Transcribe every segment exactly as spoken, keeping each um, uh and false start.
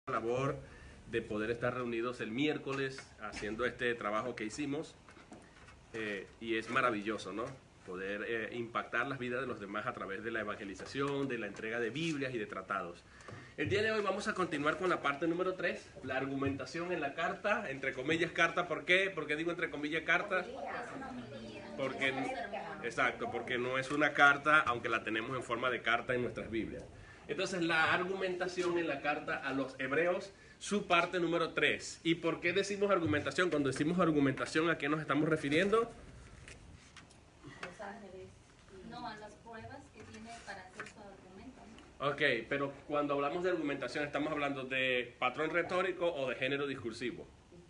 labor de poder estar reunidos el miércoles haciendo este trabajo que hicimos, eh, y es maravilloso, ¿no? Poder eh, impactar las vidas de los demás a través de la evangelización, de la entrega de Biblias y de tratados. El día de hoy vamos a continuar con la parte número tres, la argumentación en la carta, entre comillas carta. ¿Por qué? ¿Por qué digo entre comillas carta? Porque, exacto, porque no es una carta, aunque la tenemos en forma de carta en nuestras Biblias. Entonces, la argumentación en la carta a los hebreos, su parte número tres. ¿Y por qué decimos argumentación? Cuando decimos argumentación, ¿a qué nos estamos refiriendo? Los ángeles. No, a las pruebas que tiene para hacer su argumento, ¿no? Ok, pero cuando hablamos de argumentación, ¿estamos hablando de patrón retórico o de género discursivo?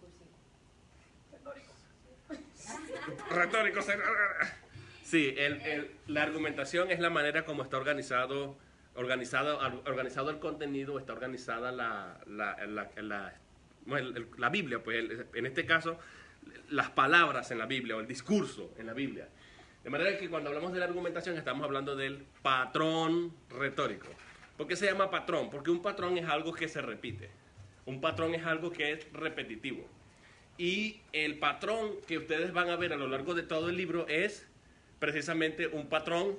Retórico. Sí, el, el, la argumentación es la manera como está organizado, organizado, organizado el contenido, está organizada la, la, la, la, bueno, el, la Biblia, pues en este caso las palabras en la Biblia o el discurso en la Biblia. De manera que cuando hablamos de la argumentación estamos hablando del patrón retórico. ¿Por qué se llama patrón? Porque un patrón es algo que se repite. Un patrón es algo que es repetitivo. Y el patrón que ustedes van a ver a lo largo de todo el libro es precisamente un patrón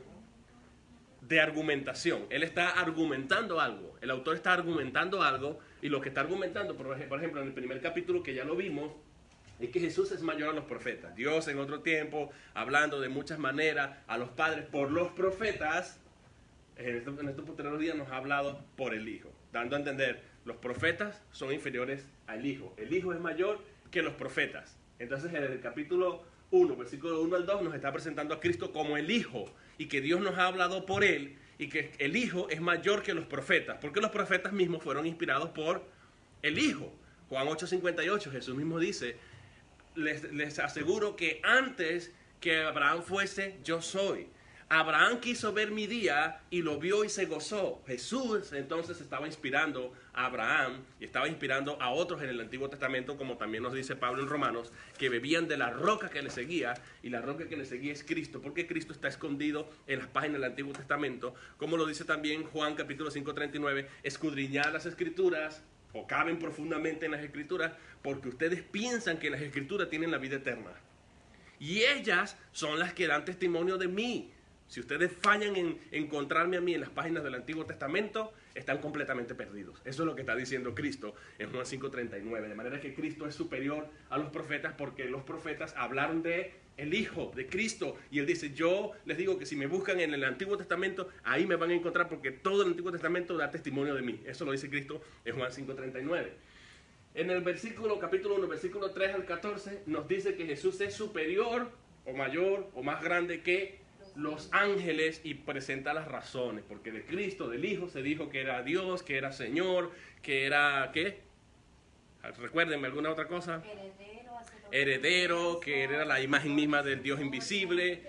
de argumentación. Él está argumentando algo, el autor está argumentando algo, y lo que está argumentando, por ejemplo, en el primer capítulo que ya lo vimos, es que Jesús es mayor a los profetas. Dios en otro tiempo, hablando de muchas maneras a los padres por los profetas, en estos, en estos posteriores días nos ha hablado por el Hijo, dando a entender, los profetas son inferiores al Hijo. El Hijo es mayor que los profetas. Entonces en el capítulo uno, versículo uno al dos, nos está presentando a Cristo como el Hijo, y que Dios nos ha hablado por Él, y que el Hijo es mayor que los profetas, porque los profetas mismos fueron inspirados por el Hijo. Juan ocho cincuenta y ocho, Jesús mismo dice, les, les aseguro que antes que Abraham fuese, yo soy. Abraham quiso ver mi día y lo vio y se gozó. Jesús entonces estaba inspirando a Abraham y estaba inspirando a otros en el Antiguo Testamento, como también nos dice Pablo en Romanos, que bebían de la roca que le seguía, y la roca que le seguía es Cristo, porque Cristo está escondido en las páginas del Antiguo Testamento, como lo dice también Juan capítulo cinco treinta y nueve, escudriñad las Escrituras, o caben profundamente en las Escrituras, porque ustedes piensan que las Escrituras tienen la vida eterna, y ellas son las que dan testimonio de mí. Si ustedes fallan en encontrarme a mí en las páginas del Antiguo Testamento, están completamente perdidos. Eso es lo que está diciendo Cristo en Juan cinco treinta y nueve. De manera que Cristo es superior a los profetas, porque los profetas hablaron de el Hijo, de Cristo. Y Él dice, yo les digo que si me buscan en el Antiguo Testamento, ahí me van a encontrar, porque todo el Antiguo Testamento da testimonio de mí. Eso lo dice Cristo en Juan cinco treinta y nueve. En el versículo, capítulo uno, versículo tres al catorce, nos dice que Jesús es superior, o mayor, o más grande que los ángeles, y presenta las razones, porque de Cristo, del Hijo, se dijo que era Dios, que era Señor, que era, ¿qué? Recuérdenme alguna otra cosa. Heredero, Heredero, que era la imagen misma del Dios invisible,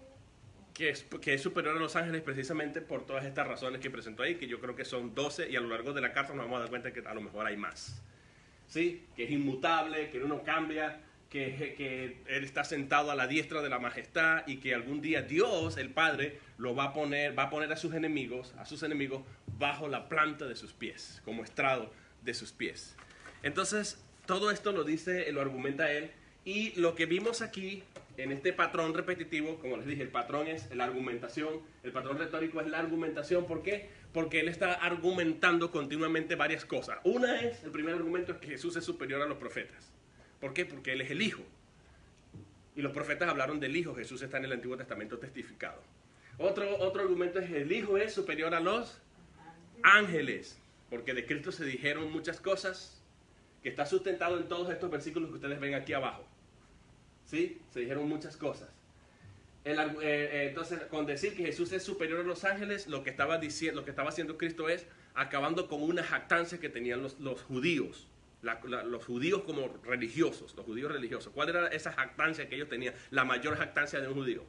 que es, que es superior a los ángeles precisamente por todas estas razones que presentó ahí, que yo creo que son doce, y a lo largo de la carta nos vamos a dar cuenta que a lo mejor hay más. ¿Sí? Que es inmutable, que no cambia, Que, que Él está sentado a la diestra de la majestad, y que algún día Dios, el Padre, lo va a poner, va a poner a sus enemigos, a sus enemigos bajo la planta de sus pies, como estrado de sus pies. Entonces, todo esto lo dice, lo argumenta Él, y lo que vimos aquí, en este patrón repetitivo, como les dije, el patrón es la argumentación, el patrón retórico es la argumentación. ¿Por qué? Porque Él está argumentando continuamente varias cosas. Una es, el primer argumento es que Jesús es superior a los profetas. ¿Por qué? Porque Él es el Hijo. Y los profetas hablaron del Hijo. Jesús está en el Antiguo Testamento testificado. Otro, otro argumento es que el Hijo es superior a los ángeles. Porque de Cristo se dijeron muchas cosas, que está sustentado en todos estos versículos que ustedes ven aquí abajo. ¿Sí? Se dijeron muchas cosas. El, eh, eh, entonces, con decir que Jesús es superior a los ángeles, lo que estaba diciendo, lo que estaba haciendo Cristo es acabando con una jactancia que tenían los, los judíos. La, la, los judíos como religiosos, los judíos religiosos. ¿Cuál era esa jactancia que ellos tenían? La mayor jactancia de un judío.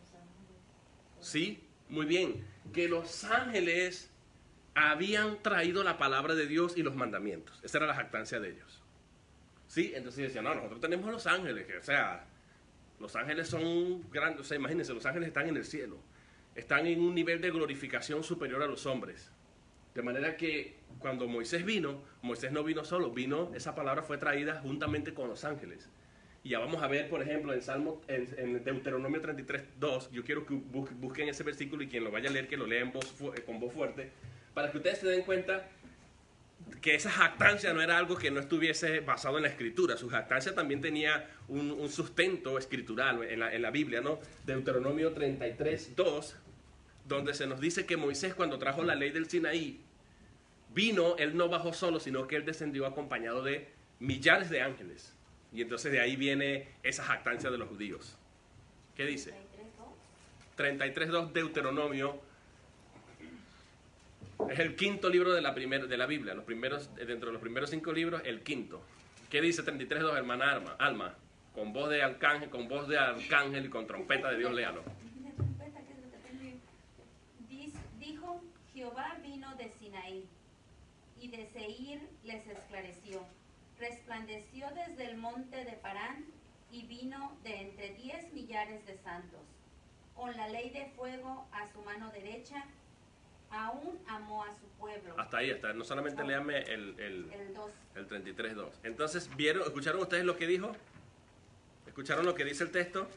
Sí, muy bien. Que los ángeles habían traído la palabra de Dios y los mandamientos. Esa era la jactancia de ellos. Sí, entonces decían, no, nosotros tenemos a los ángeles, que, o sea, los ángeles son grandes, o sea, imagínense, los ángeles están en el cielo. Están en un nivel de glorificación superior a los hombres. De manera que cuando Moisés vino, Moisés no vino solo, vino, esa palabra fue traída juntamente con los ángeles. Y ya vamos a ver, por ejemplo, en Salmo, en, en Deuteronomio treinta y tres, dos, yo quiero que busquen ese versículo y quien lo vaya a leer, que lo lea en voz, con voz fuerte, para que ustedes se den cuenta que esa jactancia no era algo que no estuviese basado en la escritura. Su jactancia también tenía un, un sustento escritural en la, en la Biblia, ¿no? Deuteronomio treinta y tres, dos, donde se nos dice que Moisés, cuando trajo la ley del Sinaí, vino, él no bajó solo, sino que él descendió acompañado de millares de ángeles. Y entonces de ahí viene esa jactancia de los judíos. ¿Qué dice? treinta y tres, dos Deuteronomio. Es el quinto libro de la, primer, de la Biblia. Los primeros, dentro de los primeros cinco libros, el quinto. ¿Qué dice treinta y tres, dos, hermana Alma? Alma, con voz de arcángel, con voz de arcángel y con trompeta de Dios, léalo. Dijo, Jehová vino de Sinaí, y de Seir les esclareció. Resplandeció desde el monte de Parán, y vino de entre diez millares de santos. Con la ley de fuego a su mano derecha, aún amó a su pueblo. Hasta ahí, hasta no solamente oh, léame el, el, el, dos. el treinta y tres, dos. Entonces, ¿vieron, escucharon ustedes lo que dijo? ¿Escucharon lo que dice el texto?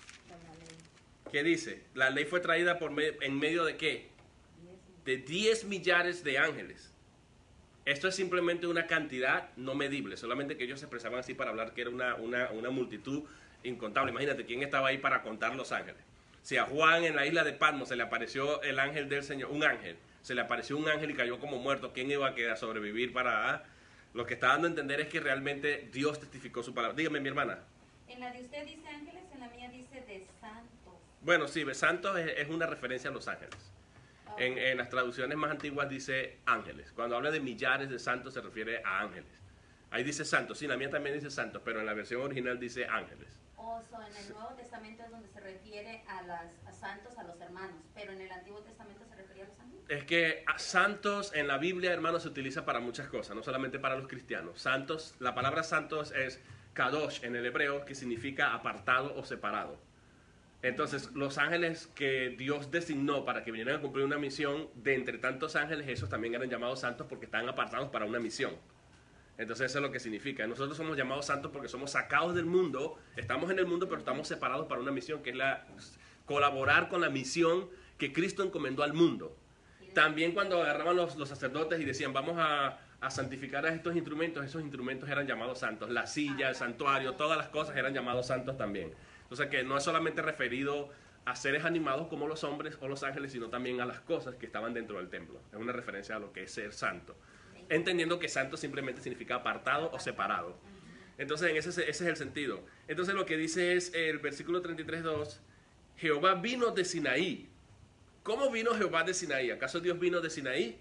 ¿Qué dice? La ley fue traída por me, en medio de ¿qué? De diez millares de ángeles. Esto es simplemente una cantidad no medible, solamente que ellos se expresaban así para hablar que era una, una, una multitud incontable. Imagínate, ¿quién estaba ahí para contar los ángeles? Si a Juan en la isla de Patmos se le apareció el ángel del Señor, un ángel, se le apareció un ángel y cayó como muerto, ¿quién iba a quedar sobrevivir para...? Ah? Lo que está dando a entender es que realmente Dios testificó su palabra. Dígame, mi hermana. En la de usted dice ángeles, en la mía dice de santos. Bueno, sí, santos es, es una referencia a los ángeles. En, en las traducciones más antiguas dice ángeles. Cuando habla de millares de santos se refiere a ángeles. Ahí dice santos, sí, la mía también dice santos, pero en la versión original dice ángeles. O so, en el Nuevo Testamento es donde se refiere a, las, a santos, a los hermanos, pero en el Antiguo Testamento se refería a los ángeles. Es que a santos en la Biblia, hermanos, se utiliza para muchas cosas, no solamente para los cristianos. Santos, la palabra santos es kadosh en el hebreo, que significa apartado o separado. Entonces, los ángeles que Dios designó para que vinieran a cumplir una misión, de entre tantos ángeles, esos también eran llamados santos porque estaban apartados para una misión. Entonces, eso es lo que significa. Nosotros somos llamados santos porque somos sacados del mundo, estamos en el mundo, pero estamos separados para una misión, que es la colaborar con la misión que Cristo encomendó al mundo. También cuando agarraban los, los sacerdotes y decían, vamos a, a santificar a estos instrumentos, esos instrumentos eran llamados santos. La silla, el santuario, todas las cosas eran llamados santos también. O sea que no es solamente referido a seres animados como los hombres o los ángeles, sino también a las cosas que estaban dentro del templo. Es una referencia a lo que es ser santo. Entendiendo que santo simplemente significa apartado o separado. Entonces en ese, ese es el sentido. Entonces lo que dice es el versículo treinta y tres, dos, Jehová vino de Sinaí. ¿Cómo vino Jehová de Sinaí? ¿Acaso Dios vino de Sinaí?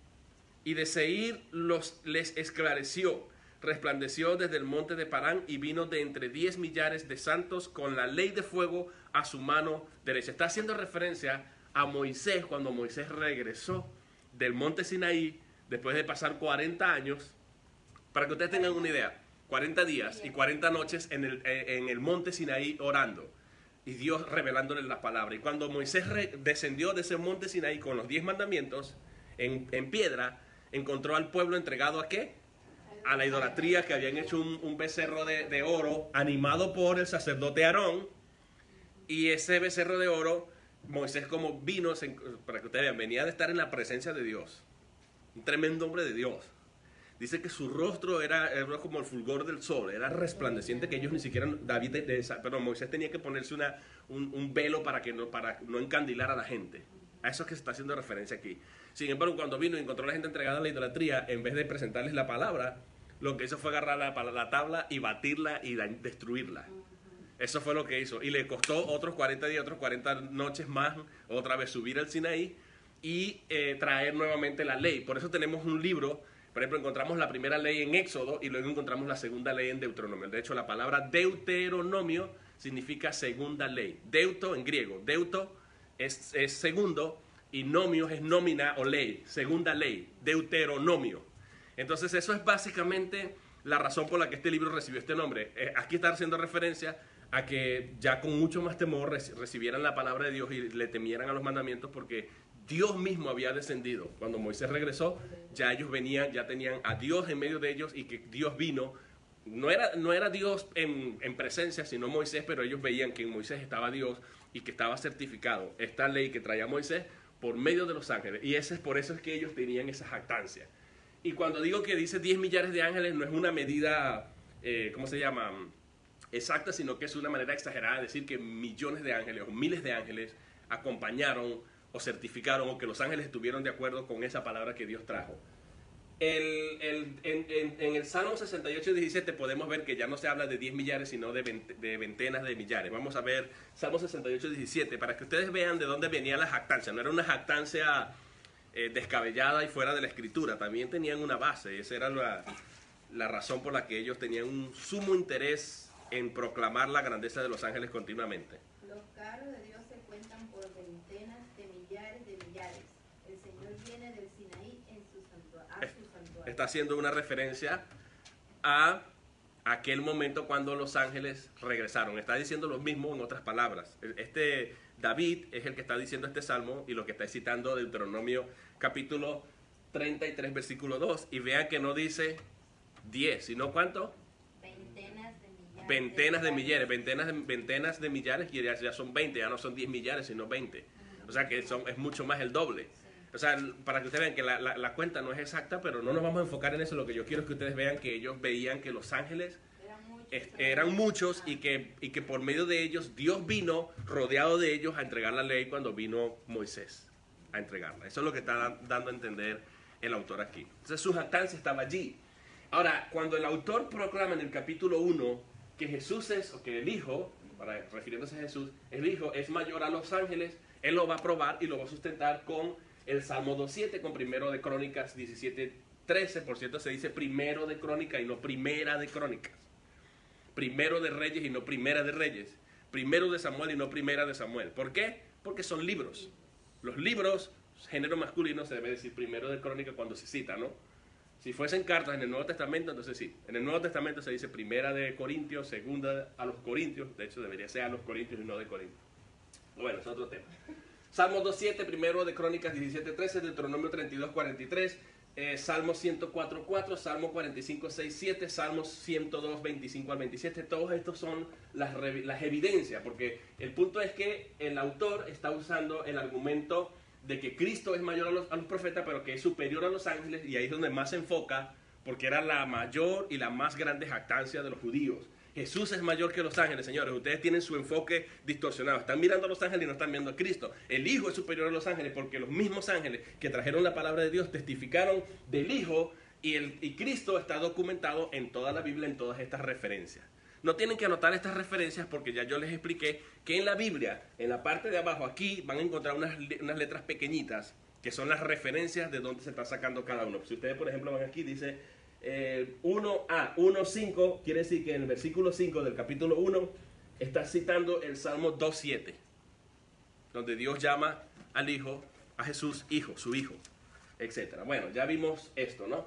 Y de Seir los, les esclareció. Resplandeció desde el monte de Parán y vino de entre diez millares de santos con la ley de fuego a su mano derecha. Está haciendo referencia a Moisés cuando Moisés regresó del monte Sinaí después de pasar cuarenta años. Para que ustedes tengan una idea, cuarenta días y cuarenta noches en el, en el monte Sinaí orando y Dios revelándole la palabra. Y cuando Moisés re, descendió de ese monte Sinaí con los diez mandamientos en, en piedra, encontró al pueblo entregado ¿a qué? A la idolatría, que habían hecho un, un becerro de, de oro animado por el sacerdote Aarón, y ese becerro de oro, Moisés como vino, se, para que ustedes vean, venía de estar en la presencia de Dios, un tremendo hombre de Dios. Dice que su rostro era, era como el fulgor del sol, era resplandeciente, que ellos ni siquiera, David, de, de, pero Moisés tenía que ponerse una, un, un velo para, que no, para no encandilar a la gente. A eso es que se está haciendo referencia aquí. Sin embargo, cuando vino y encontró a la gente entregada a la idolatría, en vez de presentarles la palabra, lo que hizo fue agarrar la, la tabla y batirla y la, destruirla. Eso fue lo que hizo. Y le costó otros cuarenta días, otros cuarenta noches más, otra vez subir al Sinaí y eh, traer nuevamente la ley. Por eso tenemos un libro, por ejemplo, encontramos la primera ley en Éxodo y luego encontramos la segunda ley en Deuteronomio. De hecho, la palabra Deuteronomio significa segunda ley. Deuto en griego. Deuto es, es segundo y nomio es nómina o ley, segunda ley, Deuteronomio. Entonces eso es básicamente la razón por la que este libro recibió este nombre. Eh, aquí está haciendo referencia a que ya con mucho más temor recibieran la palabra de Dios y le temieran a los mandamientos, porque Dios mismo había descendido. Cuando Moisés regresó, ya ellos venían, ya tenían a Dios en medio de ellos y que Dios vino. No era, no era Dios en, en presencia, sino Moisés, pero ellos veían que en Moisés estaba Dios y que estaba certificado esta ley que traía Moisés por medio de los ángeles. Y ese es por eso es que ellos tenían esa jactancia. Y cuando digo que dice diez millares de ángeles, no es una medida, eh, ¿cómo se llama?, exacta, sino que es una manera exagerada de decir que millones de ángeles o miles de ángeles acompañaron o certificaron o que los ángeles estuvieron de acuerdo con esa palabra que Dios trajo. El, el, en, en, en el Salmo sesenta y ocho, diecisiete podemos ver que ya no se habla de diez millares, sino de, veinte, de ventenas de millares. Vamos a ver Salmo sesenta y ocho, diecisiete, para que ustedes vean de dónde venía la jactancia. No era una jactancia eh, descabellada y fuera de la escritura, también tenían una base. Esa era la, la razón por la que ellos tenían un sumo interés en proclamar la grandeza de los ángeles continuamente. Los carros de Dios se cuentan por ventenas de millares de millares. El Señor viene del Sinaí en su santuario, a su santuario. Está haciendo una referencia a aquel momento cuando los ángeles regresaron. Está diciendo lo mismo en otras palabras. Este David es el que está diciendo este salmo y lo que está citando de Deuteronomio capítulo treinta y tres, versículo dos. Y vean que no dice diez, sino ¿cuánto? Ventenas de millares, ventenas de, ventenas de millares, y ya, ya son veinte, ya no son diez millares, sino veinte. O sea que son, es mucho más el doble. O sea, para que ustedes vean que la, la, la cuenta no es exacta, pero no nos vamos a enfocar en eso. Lo que yo quiero es que ustedes vean que ellos veían que los ángeles eran muchos, es, eran muchos y, que, y que por medio de ellos Dios vino rodeado de ellos a entregar la ley cuando vino Moisés a entregarla. Eso es lo que está dando a entender el autor aquí. Entonces su jactancia estaba allí. Ahora, cuando el autor proclama en el capítulo uno que Jesús es, o que el Hijo, para, refiriéndose a Jesús, el Hijo es mayor a los ángeles, él lo va a probar y lo va a sustentar con el Salmo dos siete, con primero de Crónicas diecisiete trece. Por cierto, se dice primero de Crónicas y no primera de Crónicas. Primero de Reyes y no primera de Reyes. Primero de Samuel y no primera de Samuel. ¿Por qué? Porque son libros. Los libros, género masculino, se debe decir primero de Crónicas cuando se cita, ¿no? Si fuesen cartas en el Nuevo Testamento, entonces sí. En el Nuevo Testamento se dice primera de Corintios, segunda a los Corintios. De hecho, debería ser a los Corintios y no de Corintios. Bueno, es otro tema. Salmo dos siete, primero de Crónicas diecisiete trece, Deuteronomio treinta y dos cuarenta y tres, eh, Salmo ciento cuatro cuatro, Salmo cuarenta y cinco seis siete, Salmo ciento dos veinticinco al veintisiete. Todos estos son las, las evidencias, porque el punto es que el autor está usando el argumento de que Cristo es mayor a los, a los profetas, pero que es superior a los ángeles, y ahí es donde más se enfoca, porque era la mayor y la más grande jactancia de los judíos. Jesús es mayor que los ángeles, señores. Ustedes tienen su enfoque distorsionado. Están mirando a los ángeles y no están viendo a Cristo. El Hijo es superior a los ángeles porque los mismos ángeles que trajeron la palabra de Dios testificaron del Hijo, y, el, y Cristo está documentado en toda la Biblia, en todas estas referencias. No tienen que anotar estas referencias porque ya yo les expliqué que en la Biblia, en la parte de abajo, aquí van a encontrar unas, unas letras pequeñitas que son las referencias de dónde se está sacando cada uno. Si ustedes, por ejemplo, van aquí, dice eh, uno a uno cinco, quiere decir que en el versículo cinco del capítulo uno está citando el Salmo dos siete, donde Dios llama al Hijo, a Jesús, Hijo, su Hijo, etcétera. Bueno, ya vimos esto, ¿no?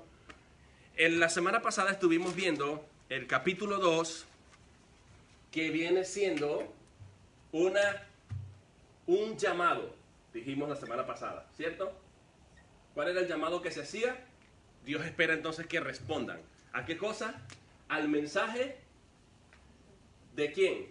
En la semana pasada estuvimos viendo el capítulo dos, que viene siendo una, un llamado, dijimos la semana pasada, ¿cierto? ¿Cuál era el llamado que se hacía? Dios espera entonces que respondan. ¿A qué cosa? Al mensaje ¿de quién?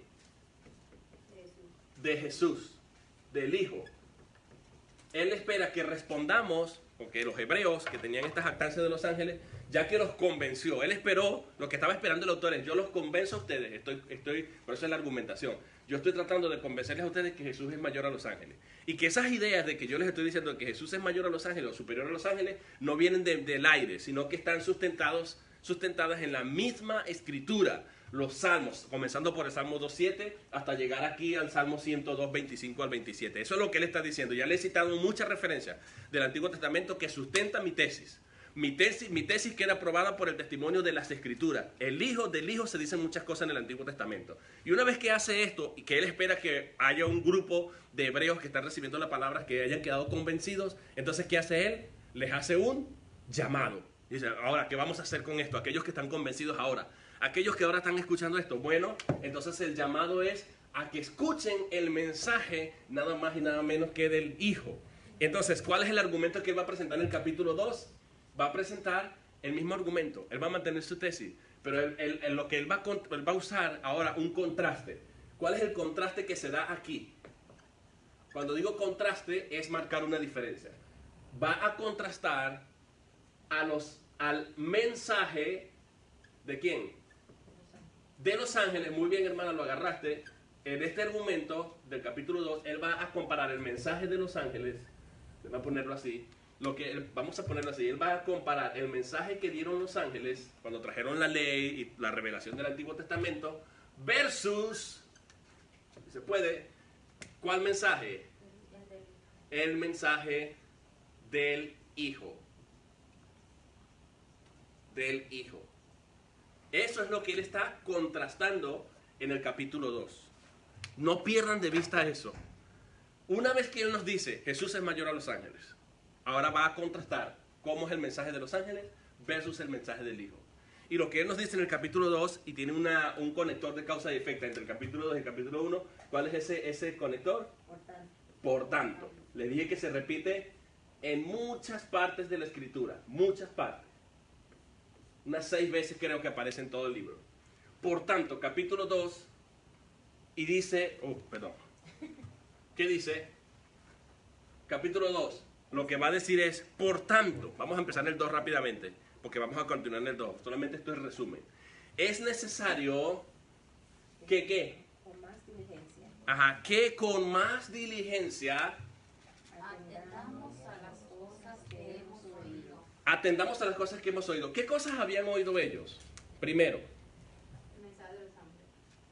De Jesús, del Hijo. Él espera que respondamos, porque los hebreos que tenían esta jactancia de los ángeles, ya que los convenció, él esperó, lo que estaba esperando el autor es, yo los convenzo a ustedes, estoy, estoy, por eso es la argumentación, yo estoy tratando de convencerles a ustedes que Jesús es mayor a los ángeles, y que esas ideas de que yo les estoy diciendo que Jesús es mayor a los ángeles o superior a los ángeles, no vienen de, del aire, sino que están sustentados, sustentadas en la misma escritura, los salmos, comenzando por el Salmo dos siete hasta llegar aquí al Salmo ciento dos veinticinco al veintisiete. Eso es lo que él está diciendo. Ya le he citado muchas referencias del Antiguo Testamento que sustenta mi tesis. Mi tesis, mi tesis queda aprobada por el testimonio de las Escrituras. El Hijo del Hijo se dicen muchas cosas en el Antiguo Testamento. Y una vez que hace esto, y que él espera que haya un grupo de hebreos que están recibiendo la palabra, que hayan quedado convencidos, entonces ¿qué hace él? Les hace un llamado. Dice, ahora, ¿qué vamos a hacer con esto? Aquellos que están convencidos ahora. Aquellos que ahora están escuchando esto, bueno, entonces el llamado es a que escuchen el mensaje nada más y nada menos que del Hijo. Entonces, ¿cuál es el argumento que él va a presentar en el capítulo dos? Va a presentar el mismo argumento. Él va a mantener su tesis, pero él, él, él, lo que él va, a, él va a usar ahora un contraste. ¿Cuál es el contraste que se da aquí? Cuando digo contraste, es marcar una diferencia. Va a contrastar a los, al mensaje de ¿quién? De los ángeles. Muy bien, hermana, lo agarraste. En este argumento del capítulo dos, él va a comparar el mensaje de los ángeles. Va a ponerlo así. Lo que él, vamos a ponerlo así. Él va a comparar el mensaje que dieron los ángeles cuando trajeron la ley y la revelación del Antiguo Testamento versus, si se puede, ¿cuál mensaje? El mensaje del Hijo. Del Hijo. Eso es lo que él está contrastando en el capítulo dos. No pierdan de vista eso. Una vez que él nos dice, Jesús es mayor a los ángeles, ahora va a contrastar cómo es el mensaje de los ángeles versus el mensaje del Hijo. Y lo que él nos dice en el capítulo dos, y tiene una, un conector de causa y efecto entre el capítulo dos y el capítulo uno, ¿cuál es ese, ese conector? Por tanto. Por tanto. Le dije que se repite en muchas partes de la Escritura, muchas partes. Unas seis veces creo que aparece en todo el libro. Por tanto, capítulo dos, y dice, oh, perdón. ¿Qué dice? Capítulo dos, lo que va a decir es, por tanto, vamos a empezar en el dos rápidamente, porque vamos a continuar en el dos, solamente esto es resumen. Es necesario que, ¿qué? Con más diligencia. Ajá, que con más diligencia Atendamos a las cosas que hemos oído. atendamos a las cosas que hemos oído. ¿Qué cosas habían oído ellos? Primero, El mensaje de los ángeles.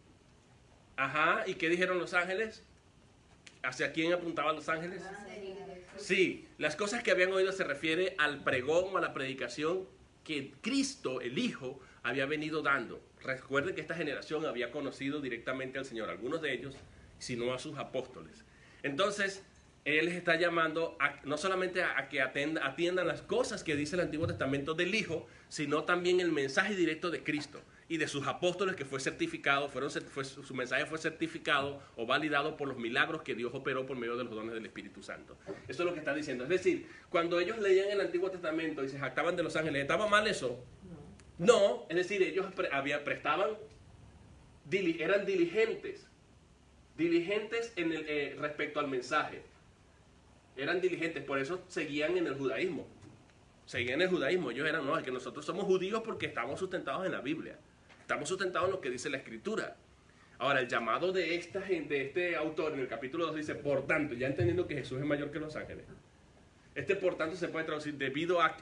ajá, ¿y qué dijeron los ángeles? ¿Hacia quién apuntaban los ángeles? Sí, las cosas que habían oído se refiere al pregón o a la predicación que Cristo, el Hijo, había venido dando. Recuerden que esta generación había conocido directamente al Señor, algunos de ellos, sino a sus apóstoles. Entonces, Él les está llamando a, no solamente a, a que atenda, atiendan las cosas que dice el Antiguo Testamento del Hijo, sino también el mensaje directo de Cristo y de sus apóstoles que fue certificado, fueron, fue, su mensaje fue certificado o validado por los milagros que Dios operó por medio de los dones del Espíritu Santo. Eso es lo que está diciendo. Es decir, cuando ellos leían el Antiguo Testamento y se jactaban de los ángeles, ¿estaba mal eso? No. No, es decir, ellos pre, había, prestaban, dili, eran diligentes, diligentes en el, eh, respecto al mensaje. Eran diligentes, por eso seguían en el judaísmo. Seguían en el judaísmo. Ellos eran, no, es que nosotros somos judíos porque estamos sustentados en la Biblia. Estamos sustentados en lo que dice la Escritura. Ahora, el llamado de esta gente, de este autor en el capítulo dos dice, por tanto, ya entendiendo que Jesús es mayor que los ángeles. Este por tanto se puede traducir debido a que.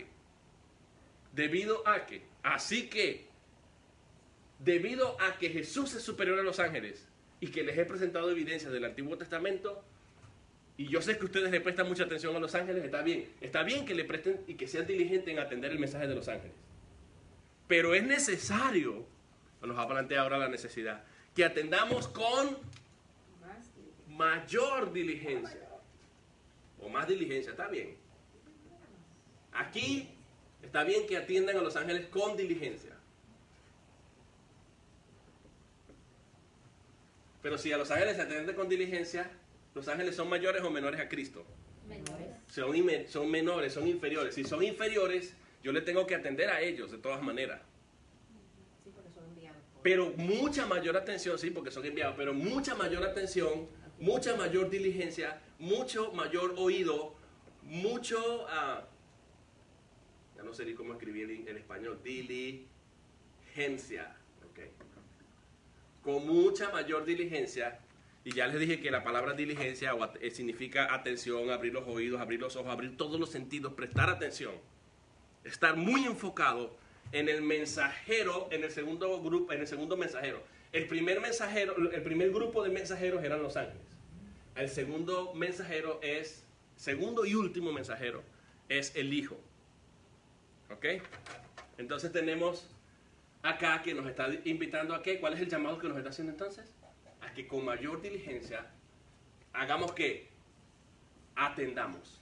Debido a que. Así que, debido a que Jesús es superior a los ángeles y que les he presentado evidencias del Antiguo Testamento, y yo sé que ustedes le prestan mucha atención a los ángeles, está bien. Está bien que le presten y que sean diligentes en atender el mensaje de los ángeles. Pero es necesario, nos va a plantear ahora la necesidad, que atendamos con mayor diligencia. O más diligencia, está bien. Aquí está bien que atiendan a los ángeles con diligencia. Pero si a los ángeles se atiende con diligencia, ¿los ángeles son mayores o menores a Cristo? Menores. Son, son menores, son inferiores. Si son inferiores, yo le tengo que atender a ellos de todas maneras. Sí, porque son enviados. Pero mucha mayor atención, sí, porque son enviados, pero mucha mayor atención, mucha mayor diligencia, mucho mayor oído, mucho, uh, ya no sé ni cómo escribir en, en español, diligencia, okay. Con mucha mayor diligencia. Y ya les dije que la palabra diligencia o at significa atención, abrir los oídos, abrir los ojos, abrir todos los sentidos, prestar atención. Estar muy enfocado en el mensajero, en el segundo grupo, en el segundo mensajero. El primer mensajero, el primer grupo de mensajeros eran los ángeles. El segundo mensajero es, segundo y último mensajero es el Hijo. ¿Ok? Entonces tenemos acá que nos está invitando a qué. ¿Cuál es el llamado que nos está haciendo entonces? A que con mayor diligencia hagamos que atendamos.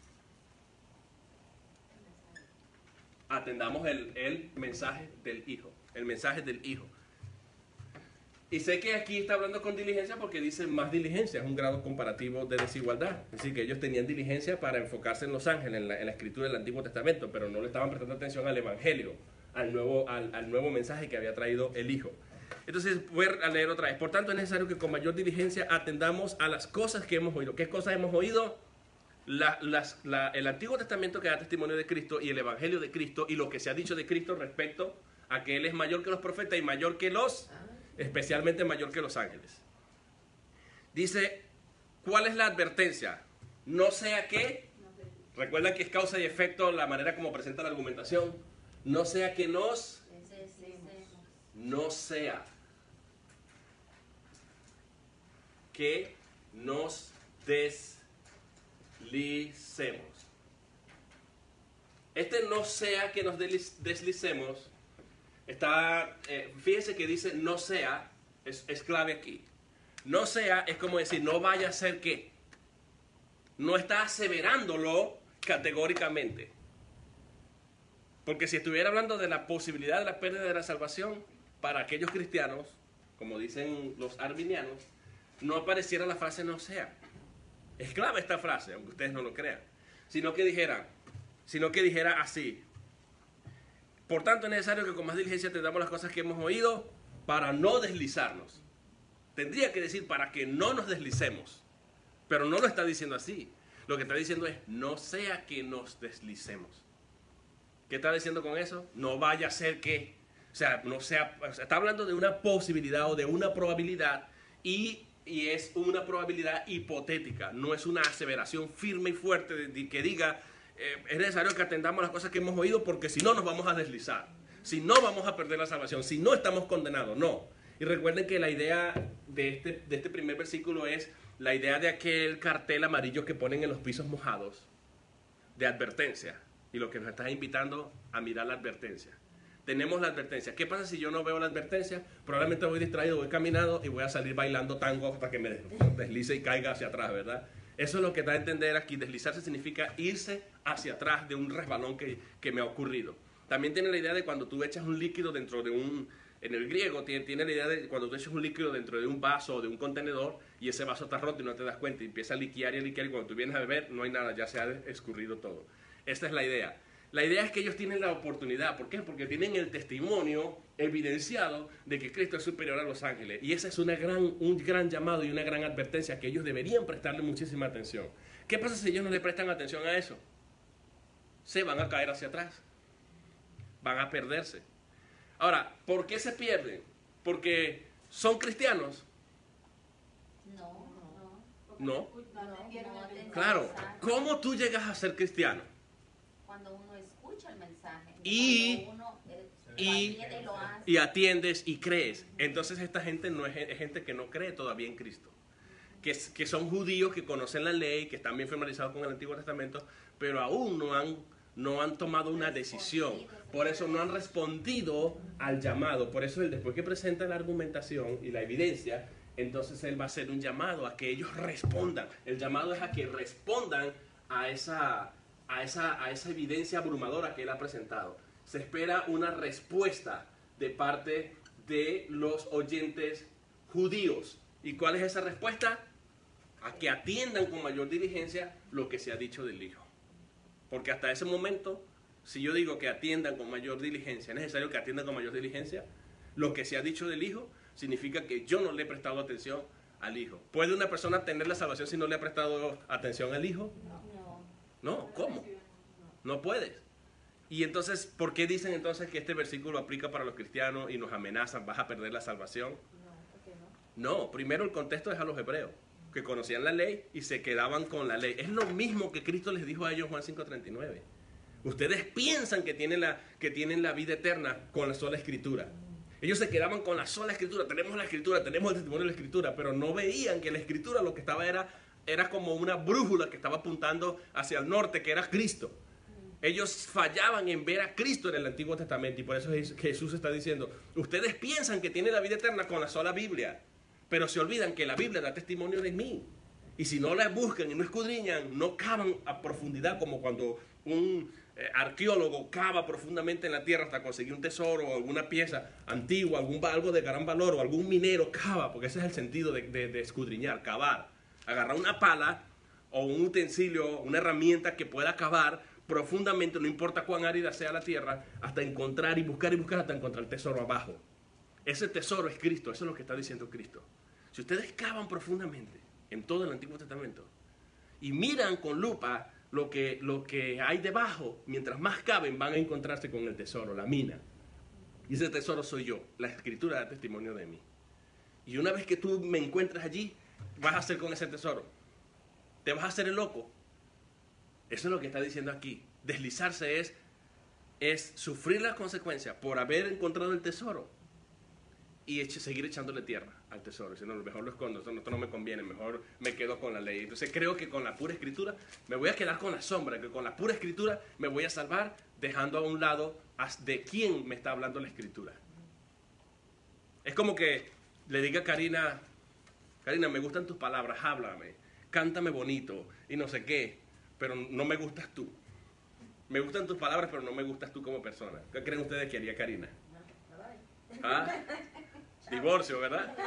Atendamos el, el mensaje del Hijo. El mensaje del Hijo. Y sé que aquí está hablando con diligencia porque dice más diligencia, es un grado comparativo de desigualdad. Es decir, que ellos tenían diligencia para enfocarse en los ángeles, en la, en la escritura del Antiguo Testamento, pero no le estaban prestando atención al Evangelio, al nuevo, al, al nuevo mensaje que había traído el Hijo. Entonces, voy a leer otra vez. Por tanto, es necesario que con mayor diligencia atendamos a las cosas que hemos oído. ¿Qué cosas hemos oído? La, las, la, el Antiguo Testamento que da testimonio de Cristo y el Evangelio de Cristo y lo que se ha dicho de Cristo respecto a que Él es mayor que los profetas y mayor que los... especialmente mayor que los ángeles. Dice, ¿cuál es la advertencia? No sea que, recuerda que es causa y efecto la manera como presenta la argumentación, no sea que nos, no sea que nos deslicemos. Este no sea que nos deslicemos. Está, eh, fíjense que dice no sea, es, es clave aquí. No sea es como decir no vaya a ser que. No está aseverándolo categóricamente. Porque si estuviera hablando de la posibilidad de la pérdida de la salvación para aquellos cristianos, como dicen los arminianos, no apareciera la frase no sea. Es clave esta frase, aunque ustedes no lo crean. Sino que dijera, sino que dijera así. Por tanto, es necesario que con más diligencia atendamos las cosas que hemos oído para no deslizarnos. Tendría que decir para que no nos deslicemos. Pero no lo está diciendo así. Lo que está diciendo es no sea que nos deslicemos. ¿Qué está diciendo con eso? No vaya a ser que. O sea, no sea, o sea está hablando de una posibilidad o de una probabilidad y, y es una probabilidad hipotética. No es una aseveración firme y fuerte de, de, que diga... Eh, es necesario que atendamos las cosas que hemos oído porque si no nos vamos a deslizar, si no vamos a perder la salvación, si no estamos condenados, no. Y recuerden que la idea de este, de este primer versículo es la idea de aquel cartel amarillo que ponen en los pisos mojados de advertencia y lo que nos está invitando a mirar la advertencia. Tenemos la advertencia. ¿Qué pasa si yo no veo la advertencia? Probablemente voy distraído, voy caminando y voy a salir bailando tango hasta que me deslice y caiga hacia atrás, ¿verdad? Eso es lo que da a entender aquí. Deslizarse significa irse hacia atrás de un resbalón que, que me ha ocurrido. También tiene la idea de cuando tú echas un líquido dentro de un... En el griego tiene, tiene la idea de cuando tú echas un líquido dentro de un vaso o de un contenedor y ese vaso está roto y no te das cuenta y empieza a liquear y a liquear y cuando tú vienes a beber no hay nada, ya se ha escurrido todo. Esta es la idea. La idea es que ellos tienen la oportunidad. ¿Por qué? Porque tienen el testimonio evidenciado de que Cristo es superior a los ángeles. Y ese es una gran, un gran llamado y una gran advertencia que ellos deberían prestarle muchísima atención. ¿Qué pasa si ellos no le prestan atención a eso? Se van a caer hacia atrás. Van a perderse. Ahora, ¿por qué se pierden? ¿Porque son cristianos? No, No. no. Claro. ¿Cómo tú llegas a ser cristiano? Cuando uno escucha el mensaje. Y, uno, eh, y, y, lo hace. y atiendes y crees. Entonces esta gente no es, es gente que no cree todavía en Cristo. Que, que son judíos que conocen la ley, que están bien familiarizados con el Antiguo Testamento, pero aún no han, no han tomado una decisión. Por eso no han respondido al llamado. Por eso él, después que presenta la argumentación y la evidencia, entonces él va a hacer un llamado a que ellos respondan. El llamado es a que respondan a esa, a esa, a esa evidencia abrumadora que él ha presentado. Se espera una respuesta de parte de los oyentes judíos. ¿Y cuál es esa respuesta? A que atiendan con mayor diligencia lo que se ha dicho del Hijo. Porque hasta ese momento, si yo digo que atiendan con mayor diligencia, ¿es necesario que atiendan con mayor diligencia lo que se ha dicho del Hijo? Significa que yo no le he prestado atención al Hijo. ¿Puede una persona tener la salvación si no le ha prestado atención al Hijo? No. No, ¿cómo? No puedes. Y entonces, ¿por qué dicen entonces que este versículo aplica para los cristianos y nos amenazan, vas a perder la salvación? No, primero el contexto es a los hebreos, que conocían la ley y se quedaban con la ley. Es lo mismo que Cristo les dijo a ellos en Juan cinco treinta y nueve. Ustedes piensan que tienen, la, que tienen la vida eterna con la sola escritura. Ellos se quedaban con la sola escritura. Tenemos la escritura, tenemos el testimonio de la escritura, pero no veían que la escritura lo que estaba era, era como una brújula que estaba apuntando hacia el norte, que era Cristo. Ellos fallaban en ver a Cristo en el Antiguo Testamento y por eso Jesús está diciendo, ustedes piensan que tienen la vida eterna con la sola Biblia, pero se olvidan que la Biblia da testimonio de mí. Y si no la buscan y no escudriñan, no cavan a profundidad como cuando un, eh, arqueólogo cava profundamente en la tierra hasta conseguir un tesoro o alguna pieza antigua, algún, algo de gran valor, o algún minero cava, porque ese es el sentido de, de, de escudriñar, cavar. Agarrar una pala o un utensilio, una herramienta que pueda cavar profundamente, no importa cuán árida sea la tierra, hasta encontrar y buscar y buscar hasta encontrar el tesoro abajo. Ese tesoro es Cristo, eso es lo que está diciendo Cristo. Si ustedes cavan profundamente en todo el Antiguo Testamento y miran con lupa lo que, lo que hay debajo, mientras más caben van a encontrarse con el tesoro, la mina. Y ese tesoro soy yo, la Escritura da testimonio de mí. Y una vez que tú me encuentres allí, vas a hacer con ese tesoro. Te vas a hacer el loco. Eso es lo que está diciendo aquí. Deslizarse es, es sufrir las consecuencias por haber encontrado el tesoro y eche, seguir echándole tierra al tesoro. Diciendo, mejor lo escondo, esto no, esto no me conviene, mejor me quedo con la ley. Entonces creo que con la pura escritura me voy a quedar con la sombra, que con la pura escritura me voy a salvar, dejando a un lado de quién me está hablando la escritura. Es como que le diga a Karina, Karina, me gustan tus palabras, háblame, cántame bonito y no sé qué, pero no me gustas tú. Me gustan tus palabras, pero no me gustas tú como persona. ¿Qué creen ustedes que haría Karina? ¿Ah? Divorcio, ¿verdad?